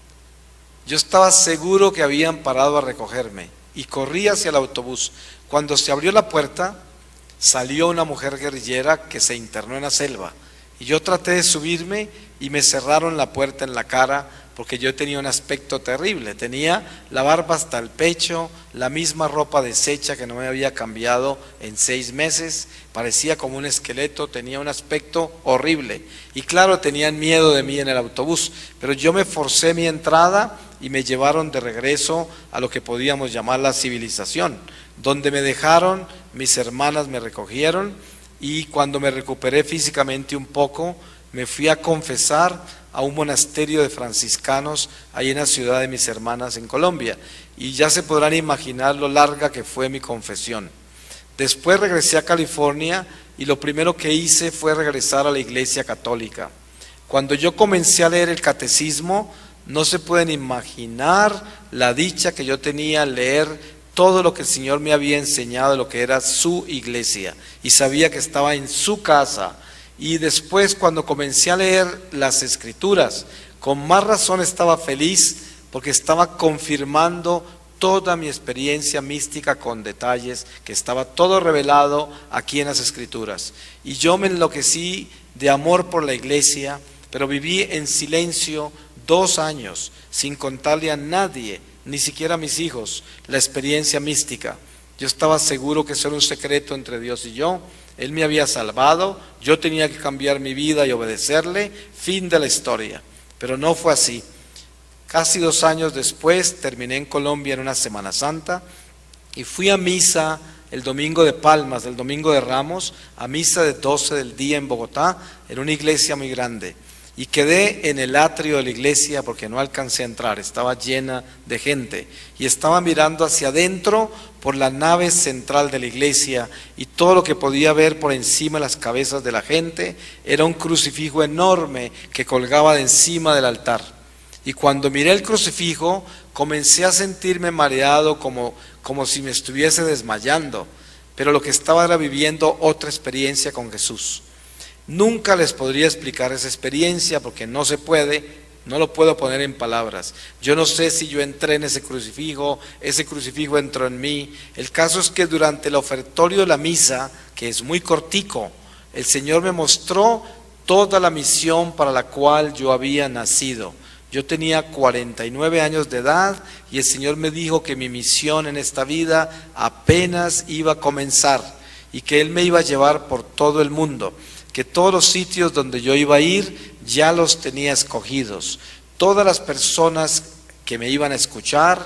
Yo estaba seguro que habían parado a recogerme y corrí hacia el autobús. Cuando se abrió la puerta, salió una mujer guerrillera que se internó en la selva y yo traté de subirme y me cerraron la puerta en la cara porque yo tenía un aspecto terrible. Tenía la barba hasta el pecho, la misma ropa deshecha que no me había cambiado en seis meses, parecía como un esqueleto, tenía un aspecto horrible y claro, tenían miedo de mí en el autobús, pero yo me forcé mi entrada y me llevaron de regreso a lo que podíamos llamar la civilización, donde me dejaron, mis hermanas me recogieron y cuando me recuperé físicamente un poco, me fui a confesar a un monasterio de franciscanos ahí en la ciudad de mis hermanas en Colombia y ya se podrán imaginar lo larga que fue mi confesión. Después regresé a California y lo primero que hice fue regresar a la iglesia católica. Cuando yo comencé a leer el catecismo, no se pueden imaginar la dicha que yo tenía al leer todo lo que el Señor me había enseñado de lo que era su iglesia y sabía que estaba en su casa. Y después cuando comencé a leer las escrituras, con más razón estaba feliz porque estaba confirmando toda mi experiencia mística con detalles, que estaba todo revelado aquí en las escrituras. Y yo me enloquecí de amor por la iglesia, pero viví en silencio dos años sin contarle a nadie, ni siquiera a mis hijos, la experiencia mística. Yo estaba seguro que eso era un secreto entre Dios y yo. Él me había salvado, yo tenía que cambiar mi vida y obedecerle, fin de la historia. Pero no fue así. Casi dos años después terminé en Colombia en una Semana Santa y fui a misa el domingo de Palmas, el domingo de Ramos, a misa de doce del día en Bogotá, en una iglesia muy grande. Y quedé en el atrio de la iglesia porque no alcancé a entrar, estaba llena de gente. Y estaba mirando hacia adentro por la nave central de la iglesia y todo lo que podía ver por encima de las cabezas de la gente era un crucifijo enorme que colgaba de encima del altar. Y cuando miré el crucifijo comencé a sentirme mareado como, como si me estuviese desmayando, pero lo que estaba era viviendo otra experiencia con Jesús. Nunca les podría explicar esa experiencia porque no se puede, no lo puedo poner en palabras. Yo no sé si yo entré en ese crucifijo, ese crucifijo entró en mí. El caso es que durante el ofertorio de la misa, que es muy cortico, el Señor me mostró toda la misión para la cual yo había nacido. Yo tenía cuarenta y nueve años de edad y el Señor me dijo que mi misión en esta vida apenas iba a comenzar y que Él me iba a llevar por todo el mundo, que todos los sitios donde yo iba a ir ya los tenía escogidos. Todas las personas que me iban a escuchar,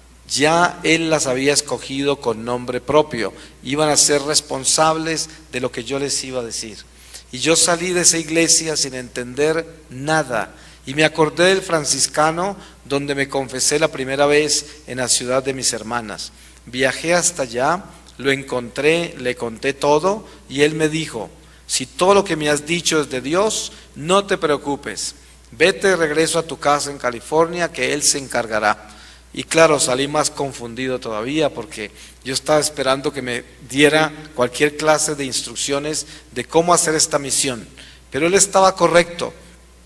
ya Él las había escogido con nombre propio, iban a ser responsables de lo que yo les iba a decir. Y yo salí de esa iglesia sin entender nada. Y me acordé del franciscano donde me confesé la primera vez en la ciudad de mis hermanas. Viajé hasta allá, lo encontré, le conté todo y él me dijo: si todo lo que me has dicho es de Dios, no te preocupes, vete de regreso a tu casa en California que Él se encargará. Y claro, salí más confundido todavía porque yo estaba esperando que me diera cualquier clase de instrucciones de cómo hacer esta misión. Pero él estaba correcto.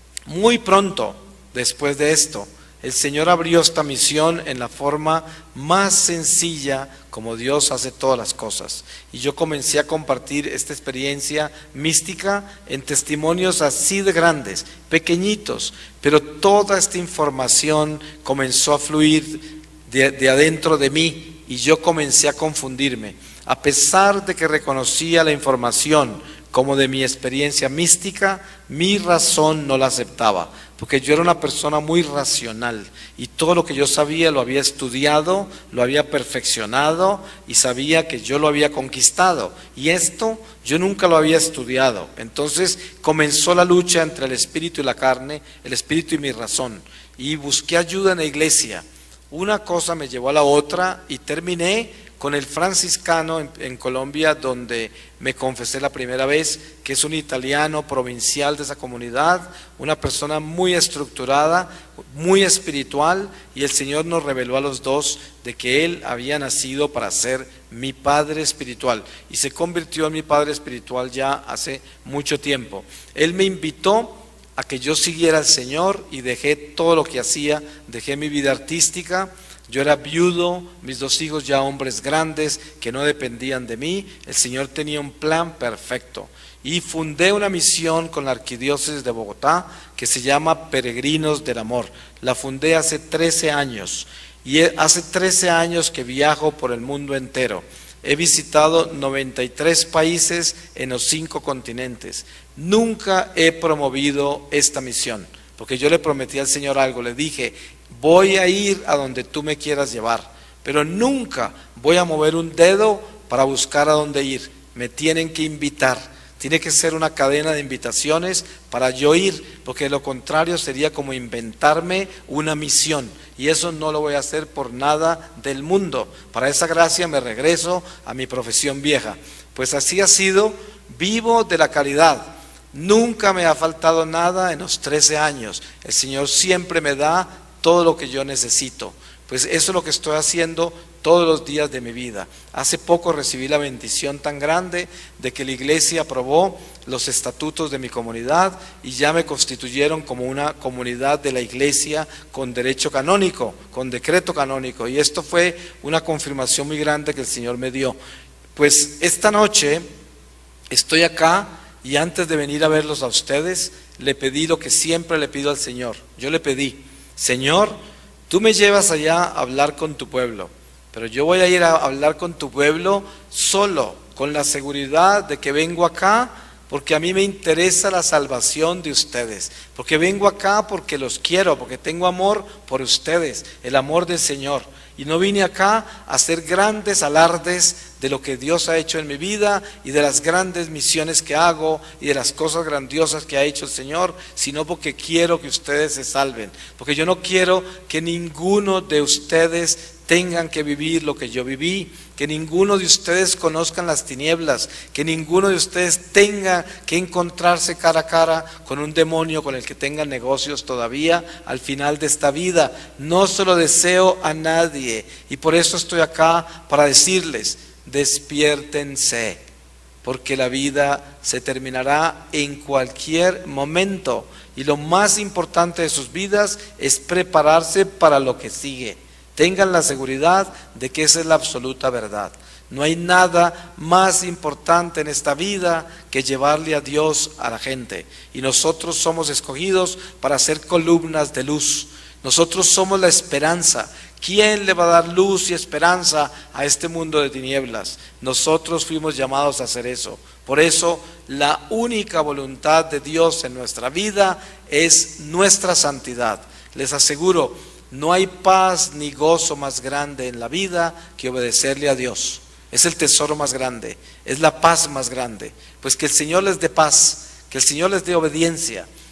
Muy pronto, después de esto, el Señor abrió esta misión en la forma más sencilla como Dios hace todas las cosas. Y yo comencé a compartir esta experiencia mística en testimonios así de grandes, pequeñitos, pero toda esta información comenzó a fluir de, de adentro de mí y yo comencé a confundirme. A pesar de que reconocía la información como de mi experiencia mística, mi razón no la aceptaba, porque yo era una persona muy racional y todo lo que yo sabía lo había estudiado, lo había perfeccionado y sabía que yo lo había conquistado, y esto yo nunca lo había estudiado. Entonces comenzó la lucha entre el espíritu y la carne, el espíritu y mi razón, y busqué ayuda en la iglesia. Una cosa me llevó a la otra y terminé con el franciscano en, en Colombia, donde me confesé la primera vez, que es un italiano provincial de esa comunidad, una persona muy estructurada, muy espiritual, y el Señor nos reveló a los dos de que él había nacido para ser mi padre espiritual, y se convirtió en mi padre espiritual ya hace mucho tiempo. Él me invitó a que yo siguiera al Señor y dejé todo lo que hacía, dejé mi vida artística. Yo era viudo, mis dos hijos ya hombres grandes que no dependían de mí. El Señor tenía un plan perfecto. Y fundé una misión con la Arquidiócesis de Bogotá que se llama Peregrinos del Amor. La fundé hace trece años y hace trece años que viajo por el mundo entero. He visitado noventa y tres países en los cinco continentes. Nunca he promovido esta misión, porque yo le prometí al Señor algo, le dije: voy a ir a donde tú me quieras llevar, pero nunca voy a mover un dedo para buscar a dónde ir. Me tienen que invitar, tiene que ser una cadena de invitaciones para yo ir, porque de lo contrario sería como inventarme una misión, y eso no lo voy a hacer por nada del mundo. Para esa gracia me regreso a mi profesión vieja. Pues así ha sido, vivo de la caridad. Nunca me ha faltado nada en los trece años. El Señor siempre me da todo lo que yo necesito. Pues eso es lo que estoy haciendo todos los días de mi vida. Hace poco recibí la bendición tan grande de que la iglesia aprobó los estatutos de mi comunidad y ya me constituyeron como una comunidad de la iglesia con derecho canónico, con decreto canónico, y esto fue una confirmación muy grande que el Señor me dio. Pues esta noche estoy acá y antes de venir a verlos a ustedes le pedí lo que siempre le pido al Señor. Yo le pedí: Señor, tú me llevas allá a hablar con tu pueblo, pero yo voy a ir a hablar con tu pueblo solo, con la seguridad de que vengo acá porque a mí me interesa la salvación de ustedes, porque vengo acá porque los quiero, porque tengo amor por ustedes, el amor del Señor. Y no vine acá a hacer grandes alardes de lo que Dios ha hecho en mi vida y de las grandes misiones que hago y de las cosas grandiosas que ha hecho el Señor, sino porque quiero que ustedes se salven, porque yo no quiero que ninguno de ustedes tengan que vivir lo que yo viví, que ninguno de ustedes conozcan las tinieblas, que ninguno de ustedes tenga que encontrarse cara a cara con un demonio con el que tengan negocios todavía al final de esta vida. No se lo deseo a nadie, y por eso estoy acá para decirles: despiértense, porque la vida se terminará en cualquier momento, y lo más importante de sus vidas es prepararse para lo que sigue. Tengan la seguridad de que esa es la absoluta verdad. No hay nada más importante en esta vida que llevarle a Dios a la gente. Y nosotros somos escogidos para ser columnas de luz. Nosotros somos la esperanza. ¿Quién le va a dar luz y esperanza a este mundo de tinieblas? Nosotros fuimos llamados a hacer eso. Por eso, la única voluntad de Dios en nuestra vida es nuestra santidad. Les aseguro, no hay paz ni gozo más grande en la vida que obedecerle a Dios. Es el tesoro más grande, es la paz más grande. Pues que el Señor les dé paz, que el Señor les dé obediencia,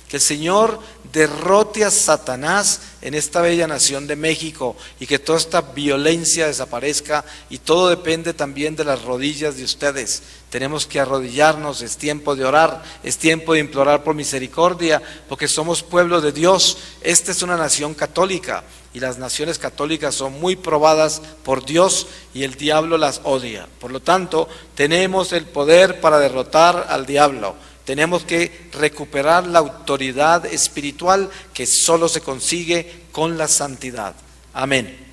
Que el Señor derrote a Satanás en esta bella nación de México y que toda esta violencia desaparezca, y todo depende también de las rodillas de ustedes. Tenemos que arrodillarnos, es tiempo de orar, es tiempo de implorar por misericordia, porque somos pueblo de Dios. Esta es una nación católica y las naciones católicas son muy probadas por Dios y el diablo las odia. Por lo tanto, tenemos el poder para derrotar al diablo. Tenemos que recuperar la autoridad espiritual que solo se consigue con la santidad. Amén.